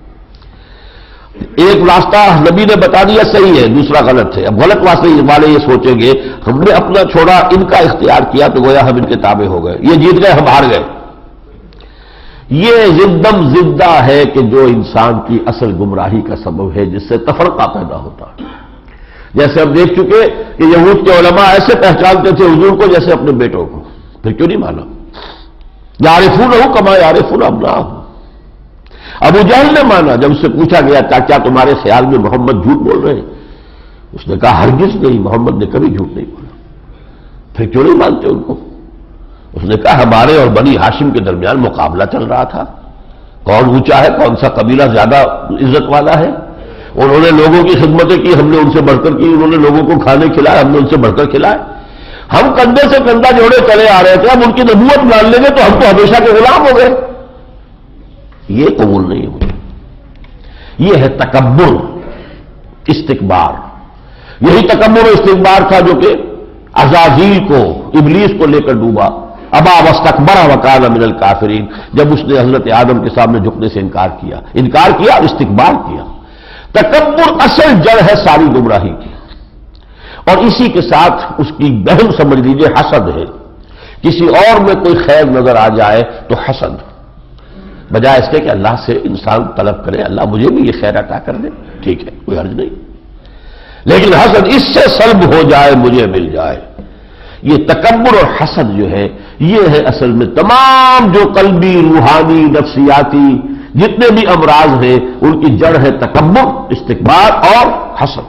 ایک راستہ نبی نے بتا دیا صحیح ہے، دوسرا غلط ہے۔ اب غلط واسطے والے یہ سوچیں گے ہم نے اپنا چھوڑا، ان کا اختیار کیا تو گویا ہم ان کے تابع ہو گئے، یہ جیت گئے ہم ہار گئے۔ یہ زندم زندہ ہے کہ جو انسان کی اصل گمراہی کا سبب ہے، جس سے تفرقہ پیدا ہوتا ہے۔ جیسے ہم دیکھ چکے کہ یہود کے علماء ایسے پہچانتے تھے حضور کو جیسے اپنے بیٹوں کو، پھر کیوں نہیں مانا؟ یعرفونہ کما یعرفون ابناءہم۔ ابو جہل نے مانا جب اس سے پوچھا گیا کیا تمہارے خیال میں محمد جھوٹ بول رہے ہیں؟ اس نے کہا ہرگز نہیں، محمد نے کبھی جھوٹ نہیں بولا۔ پھر کیوں نہیں مانتے ان کو؟ اس نے کہا ہمارے اور بنی ہاشم کے درمیان مقابلہ چل رہا تھا، کون اونچا ہے، کون سا قبیلہ زیادہ عزت والا ہے۔ انہوں نے لوگوں کی خدمتیں کی، ہم نے ان سے بڑھ کر کی، انہوں نے لوگوں کو کھانے کھلائے، ہم نے ان سے بڑھ کر کھلائے۔ ہم کندھے سے کندھا جوڑے چلے آ رہے تھے، ہم ان کی نبوت مان لیں گے تو ہم تو ہمیشہ کے غلام ہو گئے۔ یہ قبول نہیں ہوئی۔ یہ ہے تکبر، استکبار۔ یہی تکبر و استکبار تھا جو کہ عزازیل کو، ابلیس کو لے کر ڈوبا۔ ابا واستکبر وکان من الکافرین، جب اس نے حضرت آدم کے سامنے جھکنے سے انکار کیا اور استکبار کیا۔ تکبر اصل جڑ ہے ساری گمراہی کی، اور اسی کے ساتھ اس کی بہن سمجھ لیجیے حسد ہے۔ کسی اور میں کوئی خیر نظر آ جائے تو حسد، بجائے اس کے کہ اللہ سے انسان طلب کرے اللہ مجھے بھی یہ خیر عطا کر دے، ٹھیک ہے کوئی حرج نہیں، لیکن حسد اس سے سلب ہو جائے مجھے مل جائے۔ یہ تکبر اور حسد جو ہے یہ ہے اصل میں تمام جو قلبی، روحانی، نفسیاتی جتنے بھی امراض ہیں ان کی جڑ ہے تکبر، استکبار اور حسد۔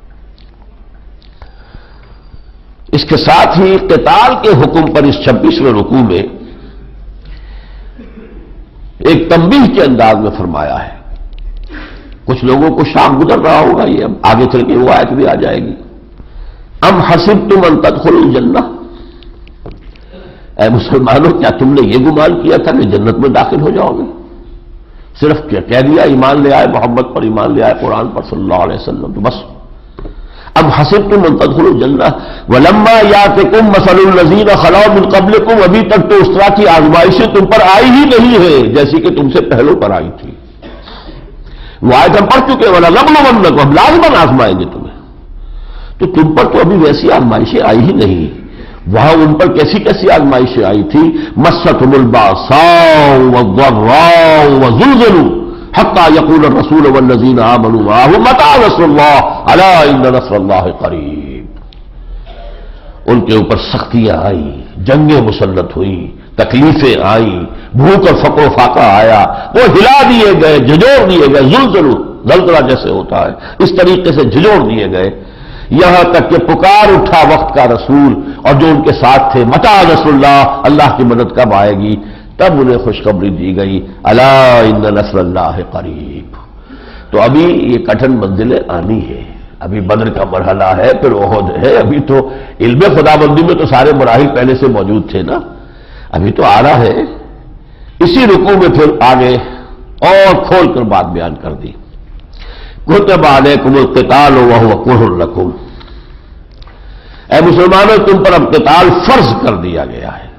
اس کے ساتھ ہی قتال کے حکم پر اس 26ویں رکوع میں ایک تنبیہ کے انداز میں فرمایا ہے۔ کچھ لوگوں کو شام گزر رہا ہوگا، یہ اب آگے چل کے وہ آیت بھی آ جائے گی۔ ام حسبتم ان تدخلوا الجنہ، اے مسلمانوں کیا تم نے یہ گمان کیا تھا کہ جنت میں داخل ہو جاؤ گے؟ صرف کہہ دیا ایمان لے آئے، محمد پر ایمان لے آئے، قرآن پر صلی اللہ علیہ وسلم، تو بس۔ ام حسبتم ان تدخلوا الجنہ ولما یاتکم مثل الذین خلوا من قبلکم، ابھی تک تو اس طرح کی آزمائشیں تم پر آئی ہی نہیں ہے جیسی کہ تم سے پہلوں پر آئی تھی۔ وہ آیت ہم پڑھ چکے، وَلَنَبْلُوَنَّکُمْ، ہم لازماً آزمائیں گے تمہیں، تو تم پر تو ابھی ویسی آزمائشیں آئی ہی نہیں۔ وہاں ان پر کیسی کیسی آزمائشیں آئی تھی؟ مَسَّتْهُمُ الْبَأْسَاءُ وَالضَّرَّاءُ وَزُلْزِلُوا حَتَّى يَقُولَ الرَّسُولُ وَالَّذِينَ آمَنُوا مَعَهُ مَتَىٰ نَصْرُ اللَّهِ أَلَا إِنَّ نَصْرَ اللَّهِ قَرِيبٌ۔ ان کے اوپر سختیاں آئیں، جنگیں مسلط ہوئیں، تکلیفیں آئیں، بھوک اور فقر و فاقہ آیا، وہ ہلا دیے گئے، جھجوڑ دیے گئے، زلزلہ جیسے ہوتا ہے اس طریقے سے جھجوڑ دیے گئے، یہاں تک کہ پکار اٹھا وقت کا رسول اور جو ان کے ساتھ تھے، متى نصر اللہ، اللہ کی مدد کب آئے گی؟ تب انہیں خوشخبری دی گئی، الا ان نصر اللہ قریب۔ تو ابھی یہ کٹھن منزلیں آنی ہے، ابھی بدر کا مرحلہ ہے، پھر احد ہے، ابھی تو علم خدا بندی میں تو سارے مراحل پہلے سے موجود تھے نا، ابھی تو آ رہا ہے۔ اسی رکوع میں پھر آگے اور کھول کر بات بیان کر دی، کتب علیکم القتال وہو کرہ لکم، اے مسلمانوں تم پر اب قتال فرض کر دیا گیا ہے۔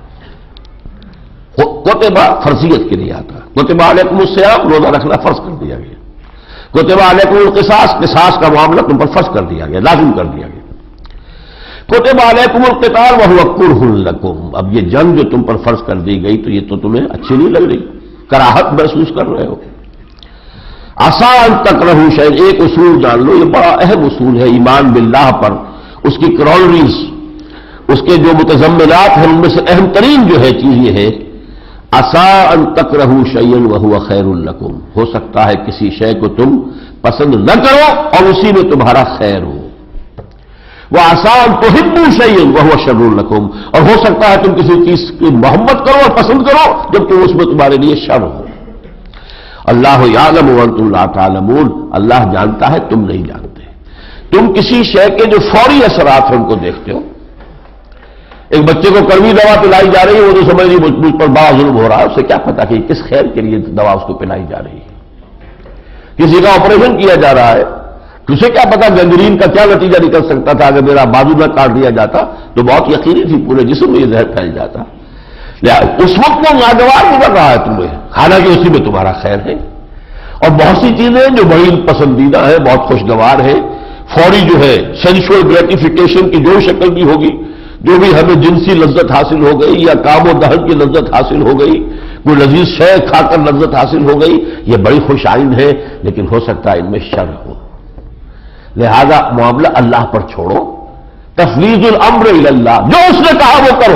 کتبہ فرضیت کے لیے آتا ہے، کتب علیکم الصیام، روزہ رکھنا فرض کر دیا گیا، کتب علیکم القصاص، قصاص کا معاملہ تم پر فرض کر دیا گیا، لازم کر دیا گیا۔ کتب علیکم القتال وہو کرہ لکم، اب یہ جنگ جو تم پر فرض کر دی گئی تو یہ تو تمہیں اچھی نہیں لگ رہی، کراہت محسوس کر رہے ہو۔ عسیٰ ان تکرہوا شیئا، ایک اصول جان لو، یہ بڑا اہم اصول ہے ایمان باللہ پر، اس کی کرولریز، اس کے جو متضمنات ہیں ان میں سے اہم ترین جو ہے چیز یہ ہے، عسیٰ ان تکرہوا شیئا وہو خیر لکم، ہو سکتا ہے کسی شے کو تم پسند نہ کرو اور اسی میں تمہارا خیر ہو، وعسیٰ ان تحبوا شیئا وہو شر لکم، اور ہو سکتا ہے تم کسی چیز کی محبت کرو اور پسند کرو جبکہ اس میں تمہارے لیے شر ہو۔ اللہ یعلم وانتم لا تعلمون، اللہ جانتا ہے تم نہیں جانتے۔ تم کسی شے کے جو فوری اثرات ہیں ان کو دیکھتے ہو، ایک بچے کو کڑوی دوا پلائی جا رہی ہے، وہ تو سمجھ رہی مجھ پر بڑا ظلم ہو رہا ہے، اسے کیا پتا کہ کس خیر کے لیے دوا اس کو پلائی جا رہی ہے۔ کسی کا آپریشن کیا جا رہا ہے، تجھے کیا پتا گنگرین کا کیا نتیجہ نکل سکتا تھا؟ اگر میرا بازو نہ کاٹ دیا جاتا تو بہت یقینی تھی پورے جسم میں یہ زہر پھیل جاتا. اس وقت وہ ناگوار گزر رہا ہے تمہیں، حالانکہ اسی میں تمہارا خیر ہے. اور بہت سی چیزیں جو بڑی پسندیدہ ہیں، بہت خوشگوار ہیں، فوری جو ہے سینشول گریٹیفیکیشن کی جو شکل کی ہوگی، جو بھی ہمیں جنسی لذت حاصل ہو گئی یا کام و دہن کی لذت حاصل ہو گئی، کوئی لذیذ شے کھا کر لذت حاصل ہو گئی، یہ بڑی خوش آئند ہے، لیکن ہو سکتا ہے ان میں شر ہو. لہذا معاملہ اللہ پر چھوڑو، تفویض الامر الی اللہ، جو اس نے کہا وہ کرو،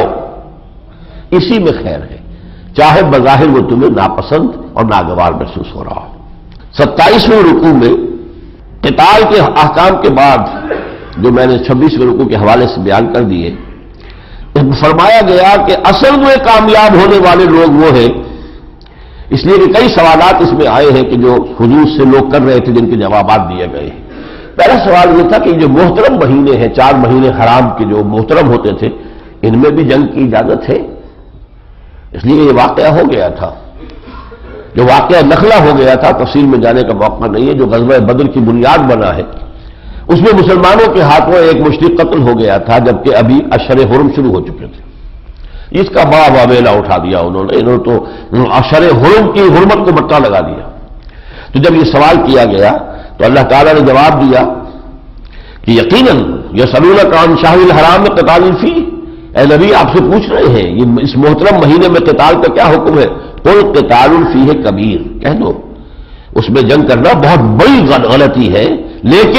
اسی میں خیر ہے، چاہے بظاہر وہ تمہیں ناپسند اور ناگوار محسوس ہو رہا ہو. 27ویں رکوع میں قتال کے احکام کے بعد جو میں نے 26ویں رکوع کے حوالے سے بیان کر دیے، فرمایا گیا کہ اصل میں کامیاب ہونے والے لوگ وہ ہیں. اس لیے کہ کئی سوالات اس میں آئے ہیں کہ جو حضور سے لوگ کر رہے تھے، جن کے جوابات دیے گئے ہیں. پہلا سوال یہ تھا کہ جو محترم مہینے ہیں، 4 مہینے حرام کے جو محترم ہوتے تھے، ان میں بھی جنگ کی اجازت ہے؟ اس لیے یہ واقعہ ہو گیا تھا، جو واقعہ نخلا ہو گیا تھا، تفصیل میں جانے کا موقع نہیں ہے، جو غزوہ بدر کی بنیاد بنا ہے. اس میں مسلمانوں کے ہاتھوں ایک مشرک قتل ہو گیا تھا، جبکہ ابھی اشر حرم شروع ہو چکے تھے. اس کا بڑا واویلا اٹھا دیا انہوں نے تو اشر حرم کی حرمت کو مٹا لگا دیا. تو جب یہ سوال کیا گیا تو اللہ تعالیٰ نے جواب دیا کہ یقیناً یسألونک عن الشہر الحرام قتال فیہ، اے نبی آپ سے پوچھ رہے ہیں یہ اس محترم مہینے میں قتال کا کیا حکم ہے. قل قتال فیہ کبیر، کہہ دو اس میں جنگ کرنا بہت بڑی غلطی ہے، لیکن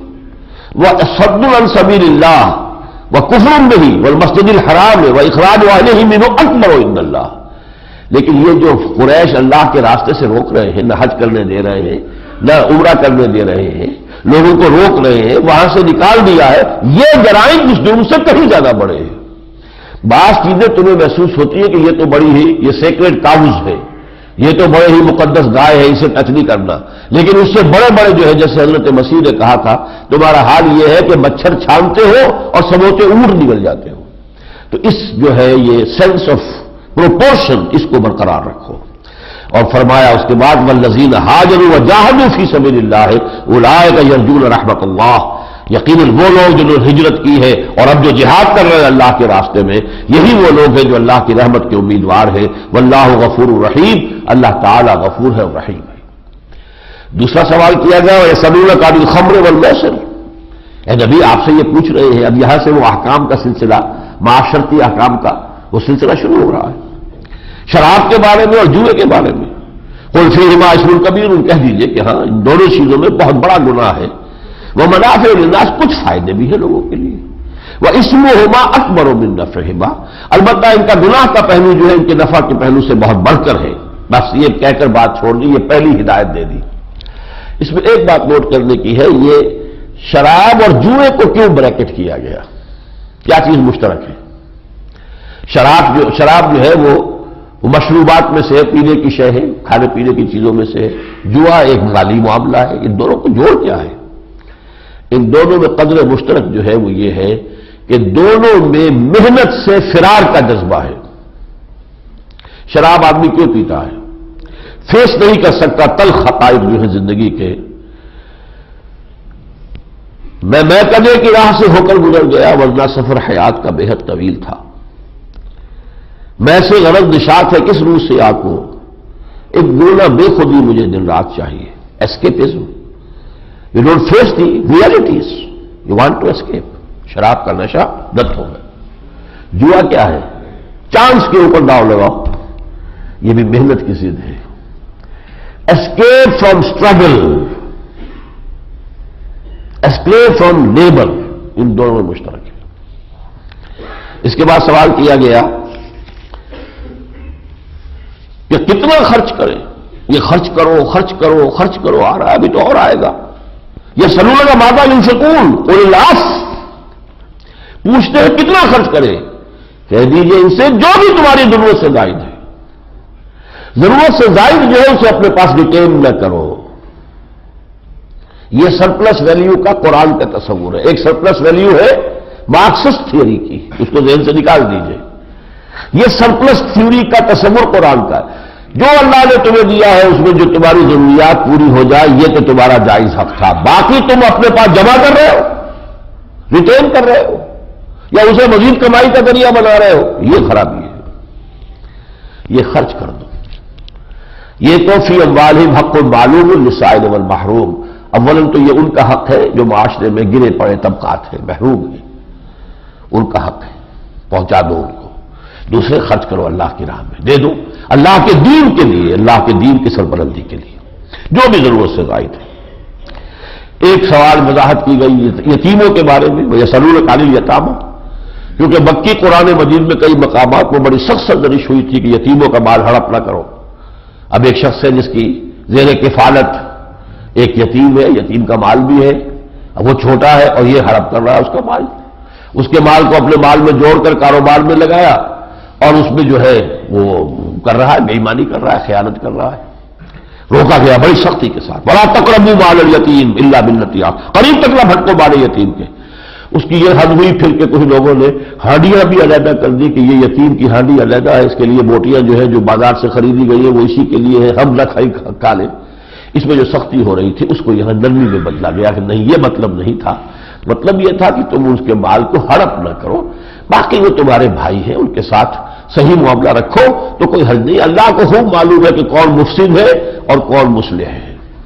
وَصَدٌّ عَن سَبِيلِ اللَّهِ وَكُفْرٌ بِهِ وَالْمَسْجِدِ الْحَرَامِ وَإِخْرَاجُ أَهْلِهِ مِنْهُ أَكْبَرُ عِندَ اللَّهِ. لیکن یہ جو قریش اللہ کے راستے سے روک رہے ہیں، نہ حج کرنے دے رہے ہیں، نہ عمرہ کرنے دے رہے ہیں، لوگوں کو روک رہے ہیں، وہاں سے نکال دیا ہے، یہ جرائم اس جرم سے کہیں زیادہ بڑے ہیں. بعض چیزیں تمہیں محسوس ہوتی ہے کہ یہ تو بڑی ہی یہ سیکریٹ کاؤز ہے، یہ تو بڑے ہی مقدس گائے ہے، اسے ٹچ نہیں کرنا، لیکن اس سے بڑے بڑے جو ہے جیسے حضرت مسیح نے کہا تھا تمہارا حال یہ ہے کہ مچھر چھانتے ہو اور سموچے اونٹ نکل جاتے ہو. تو اس جو ہے یہ سینس آف پروپورشن اس کو برقرار رکھو. اور فرمایا اس کے بعد والذین ہاجروا وجاہدوا فی سبیل اللہ اولئک یرجون رحمت اللہ، یقیناً وہ لوگ جنہوں نے ہجرت کی ہے اور اب جو جہاد کر رہے ہیں اللہ کے راستے میں، یہی وہ لوگ ہیں جو اللہ کی رحمت کے امیدوار ہیں. واللہ غفور الرحیم، اللہ تعالی غفور ہے اور رحیم ہے. دوسرا سوال کیا گیا یسألونک عن الخمر والمیسر، اے نبی آپ سے یہ پوچھ رہے ہیں. اب یہاں سے وہ احکام کا سلسلہ، معاشرتی احکام کا وہ سلسلہ شروع ہو رہا ہے، شراب کے بارے میں اور جوئے کے بارے میں. قل فیہما اسم کبیر، کہہ دیجئے کہ ہاں ان دونوں چیزوں میں بہت بڑا گناہ ہے. وہ منافع للناس، کچھ فائدے بھی ہیں لوگوں کے لیے. واسمہما اکبر من نفعہما، البتہ ان کا گناہ کا پہلو جو ہے ان کے نفع کے پہلو سے بہت بڑھ کر ہے. بس یہ کہہ کر بات چھوڑ دی، یہ پہلی ہدایت دے دی. اس میں ایک بات نوٹ کرنے کی ہے، یہ شراب اور جوئے کو کیوں بریکٹ کیا گیا؟ کیا چیز مشترک ہے؟ شراب جو ہے وہ مشروبات میں سے پینے کی شے ہے، کھانے پینے کی چیزوں میں سے. جوا ایک مالی معاملہ ہے. ان دونوں کو جوڑ کیا ہے؟ ان دونوں میں قدر مشترک جو ہے وہ یہ ہے کہ دونوں میں محنت سے فرار کا جذبہ ہے. شراب آدمی کیوں پیتا ہے؟ فیس نہیں کر سکتا تلخ حقائق جو ہے زندگی کے. میں کدے کی راہ سے ہو کر گزر گیا، ورنہ سفر حیات کا بے حد طویل تھا. میں سے غرض نشاط ہے کس روح سے آنکھوں، ایک گولا بے خودی مجھے دن رات چاہیے. Escapism, you don't face the realities, you want to escape. شراب کا نشہ دت ہو گیا. جوا کیا ہے؟ چانس کے اوپر داؤ لگاؤ، یہ بھی محنت کی ضد ہے. Escape from struggle, escape from labour, ان دونوں میں مشترک ہے. اس کے بعد سوال کیا گیا کہ کتنا خرچ کریں؟ یہ خرچ کرو خرچ کرو خرچ کرو آ رہا ہے، ابھی تو اور آئے گا. یہ یسألونک ماذا ينفقون قل العفو، پوچھتے ہیں کتنا خرچ کریں؟ کہہ دیجئے ان سے جو بھی تمہاری ضرورت سے زائد ہے. ضرورت سے زائد جو ہے اسے اپنے پاس ریٹین نہ کرو. یہ سرپلس ویلیو کا قرآن کا تصور ہے. ایک سرپلس ویلیو ہے مارکسسٹ تھیوری کی، اس کو ذہن سے نکال دیجئے. یہ سرپلس تھیوری کا تصور قرآن کا ہے. جو اللہ نے تمہیں دیا ہے اس میں جو تمہاری ضروریات پوری ہو جائے یہ تو تمہارا جائز حق تھا، باقی تم اپنے پاس جمع کر رہے ہو، ریٹین کر رہے ہو، یا اسے مزید کمائی کا ذریعہ بنا رہے ہو، یہ خرابی ہے۔ یہ خرچ کر دو۔ یہ تو فی اموالہم حق معلوم للسائل والمحروم، اولاً تو یہ ان کا حق ہے جو معاشرے میں گرے پڑے طبقات ہیں، محروم ہیں، ان کا حق ہے، پہنچا دو ان کو۔ دوسرے خرچ کرو اللہ کی راہ میں، دے دو اللہ کے دین کے لیے، اللہ کے دین کی سربلندی کے لیے، جو بھی ضرورت سے زائد ہے۔ ایک سوال وضاحت کی گئی یتیموں کے بارے میں، وَيَسْأَلُونَكَ عَنِ الْيَتَامَىٰ، کیونکہ مکی قرآن مجید میں کئی مقامات میں بڑی سخت سرزنش ہوئی تھی کہ یتیموں کا مال ہڑپ نہ کرو۔ اب ایک شخص ہے جس کی زیر کفالت ایک یتیم ہے، یتیم کا مال بھی ہے، اب وہ چھوٹا ہے اور یہ ہڑپ کر رہا ہے اس کا مال، اس کے مال کو اپنے مال میں جوڑ کر کاروبار میں لگایا اور اس میں جو ہے وہ کر رہا ہے، بے ایمانی کر رہا ہے، خیانت کر رہا ہے۔ روکا گیا بڑی سختی کے ساتھ، وَلَا تَقْرَبُوا مَالَ الْيَتِيمِ إِلَّا بِالَّتِي أَحْسَنَ، قریب تک نہ بھٹکو مال یتیم کے۔ اس کی یہ حد ہوئی پھر کہ کچھ لوگوں نے ہانڈیاں بھی علیحدہ کر دی کہ یہ یتیم کی ہانڈی علیحدہ ہے، اس کے لیے بوٹیاں جو ہے جو بازار سے خریدی گئی ہے وہ اسی کے لیے ہے، ہم نہ کھا لیں۔ اس میں جو سختی ہو رہی تھی اس کو یہاں نرمی میں بدلا گیا کہ نہیں، یہ مطلب نہیں تھا، مطلب یہ تھا کہ تم اس کے مال کو ہڑپ نہ کرو، باقی وہ تمہارے بھائی ہیں، ان کے ساتھ صحیح معاملہ رکھو تو کوئی حرج نہیں۔ اللہ کو خوب معلوم ہے کہ کون مفسد ہے اور کون مصلح ہے۔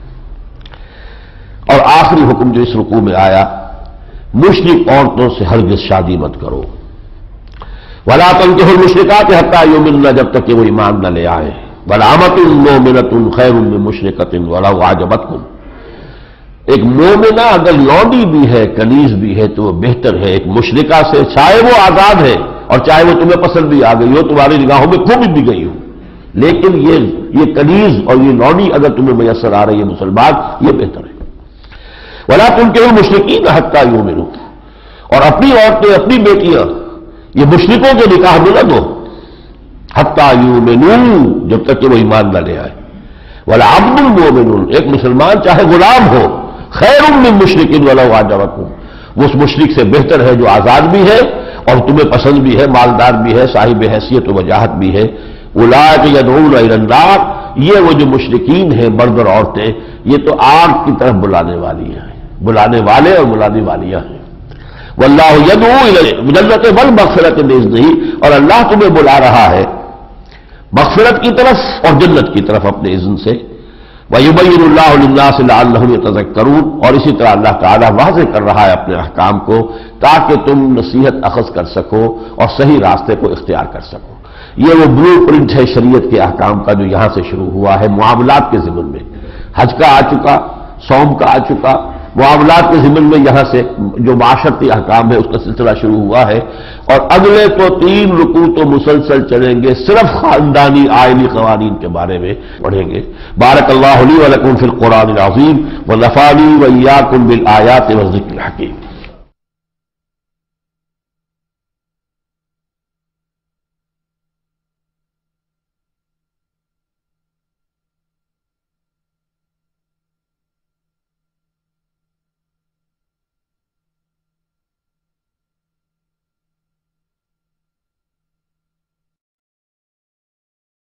اور آخری حکم جو اس رکوع میں آیا، مشرک عورتوں سے ہرگز شادی مت کرو۔ وَلَا تَنكِحُوا الْمُشْرِكَاتِ حَتَّىٰ يُؤْمِنَّ، جب تک کہ وہ ایمان نہ لے آئیں۔ وَلَأَمَةٌ مُؤْمِنَةٌ خَيْرٌ مِّن مُّشْرِكَةٍ وَلَوْ أَعْجَبَتْكُمْ، ایک مومنہ اگر لونڈی بھی ہے، کنیز بھی ہے تو وہ بہتر ہے ایک مشرکہ سے، چاہے وہ آزاد ہے اور چاہے وہ تمہیں پسند بھی آ گئی ہو، تمہاری نگاہوں میں خوب بھی گئی ہو، لیکن یہ کنیز اور یہ لونڈی اگر تمہیں میسر آ رہی ہے مسلمان، یہ بہتر ہے۔ وَلَا تُنكِحُوا الْمُشْرِكِينَ حَتَّىٰ يُؤْمِنُوا، اور اپنی عورتیں، اپنی بیٹیاں یہ مشرکوں کے نکاح میں نہ دو، حَتَّىٰ يُؤْمِنُوا، جب تک کہ وہ ایمان نہ لے آئے۔ وَلَعَبْدٌ مُؤْمِنٌ، ایک مسلمان چاہے غلام ہو، خَيْرٌ مِّن مُّشْرِكٍ وَلَوْ أَعْجَبَكُمْ، وہ اس مشرک سے بہتر ہے جو آزاد بھی ہے اور تمہیں پسند بھی ہے، مالدار بھی ہے، صاحب حیثیت و وجاہت بھی ہے۔ اولئک یدعون الی النار، یہ وہ جو مشرکین ہیں مرد اور عورتیں، یہ تو آگ کی طرف بلانے والی ہیں، بلانے والے اور بلانے والیاں ہیں۔ واللہ یدعو الی الجنۃ والمغفرۃ باذنہ، اور اللہ تمہیں بلا رہا ہے مغفرت کی طرف اور جنت کی طرف اپنے اذن سے۔ وَيُبَيِّنُ اللَّهُ لِلنَّاسِ لَعَلَّهُمْ يَتَذَكَّرُونَ، اور اسی طرح اللہ تعالیٰ واضح کر رہا ہے اپنے احکام کو تاکہ تم نصیحت اخذ کر سکو اور صحیح راستے کو اختیار کر سکو۔ یہ وہ بلو پرنٹ ہے شریعت کے احکام کا جو یہاں سے شروع ہوا ہے معاملات کے ضمن میں، حج کا آ چکا، صوم کا آ چکا، معاملات کے ضمن میں یہاں سے جو معاشرتی احکام ہے اس کا سلسلہ شروع ہوا ہے، اور اگلے تو 3 رکوع تو مسلسل چلیں گے، صرف خاندانی آئلی قوانین کے بارے میں پڑھیں گے۔ بارک اللہ لی و لکم فی القرآن العظیم ونفعنی و ایاکم بالآیات والذکر الحکیم۔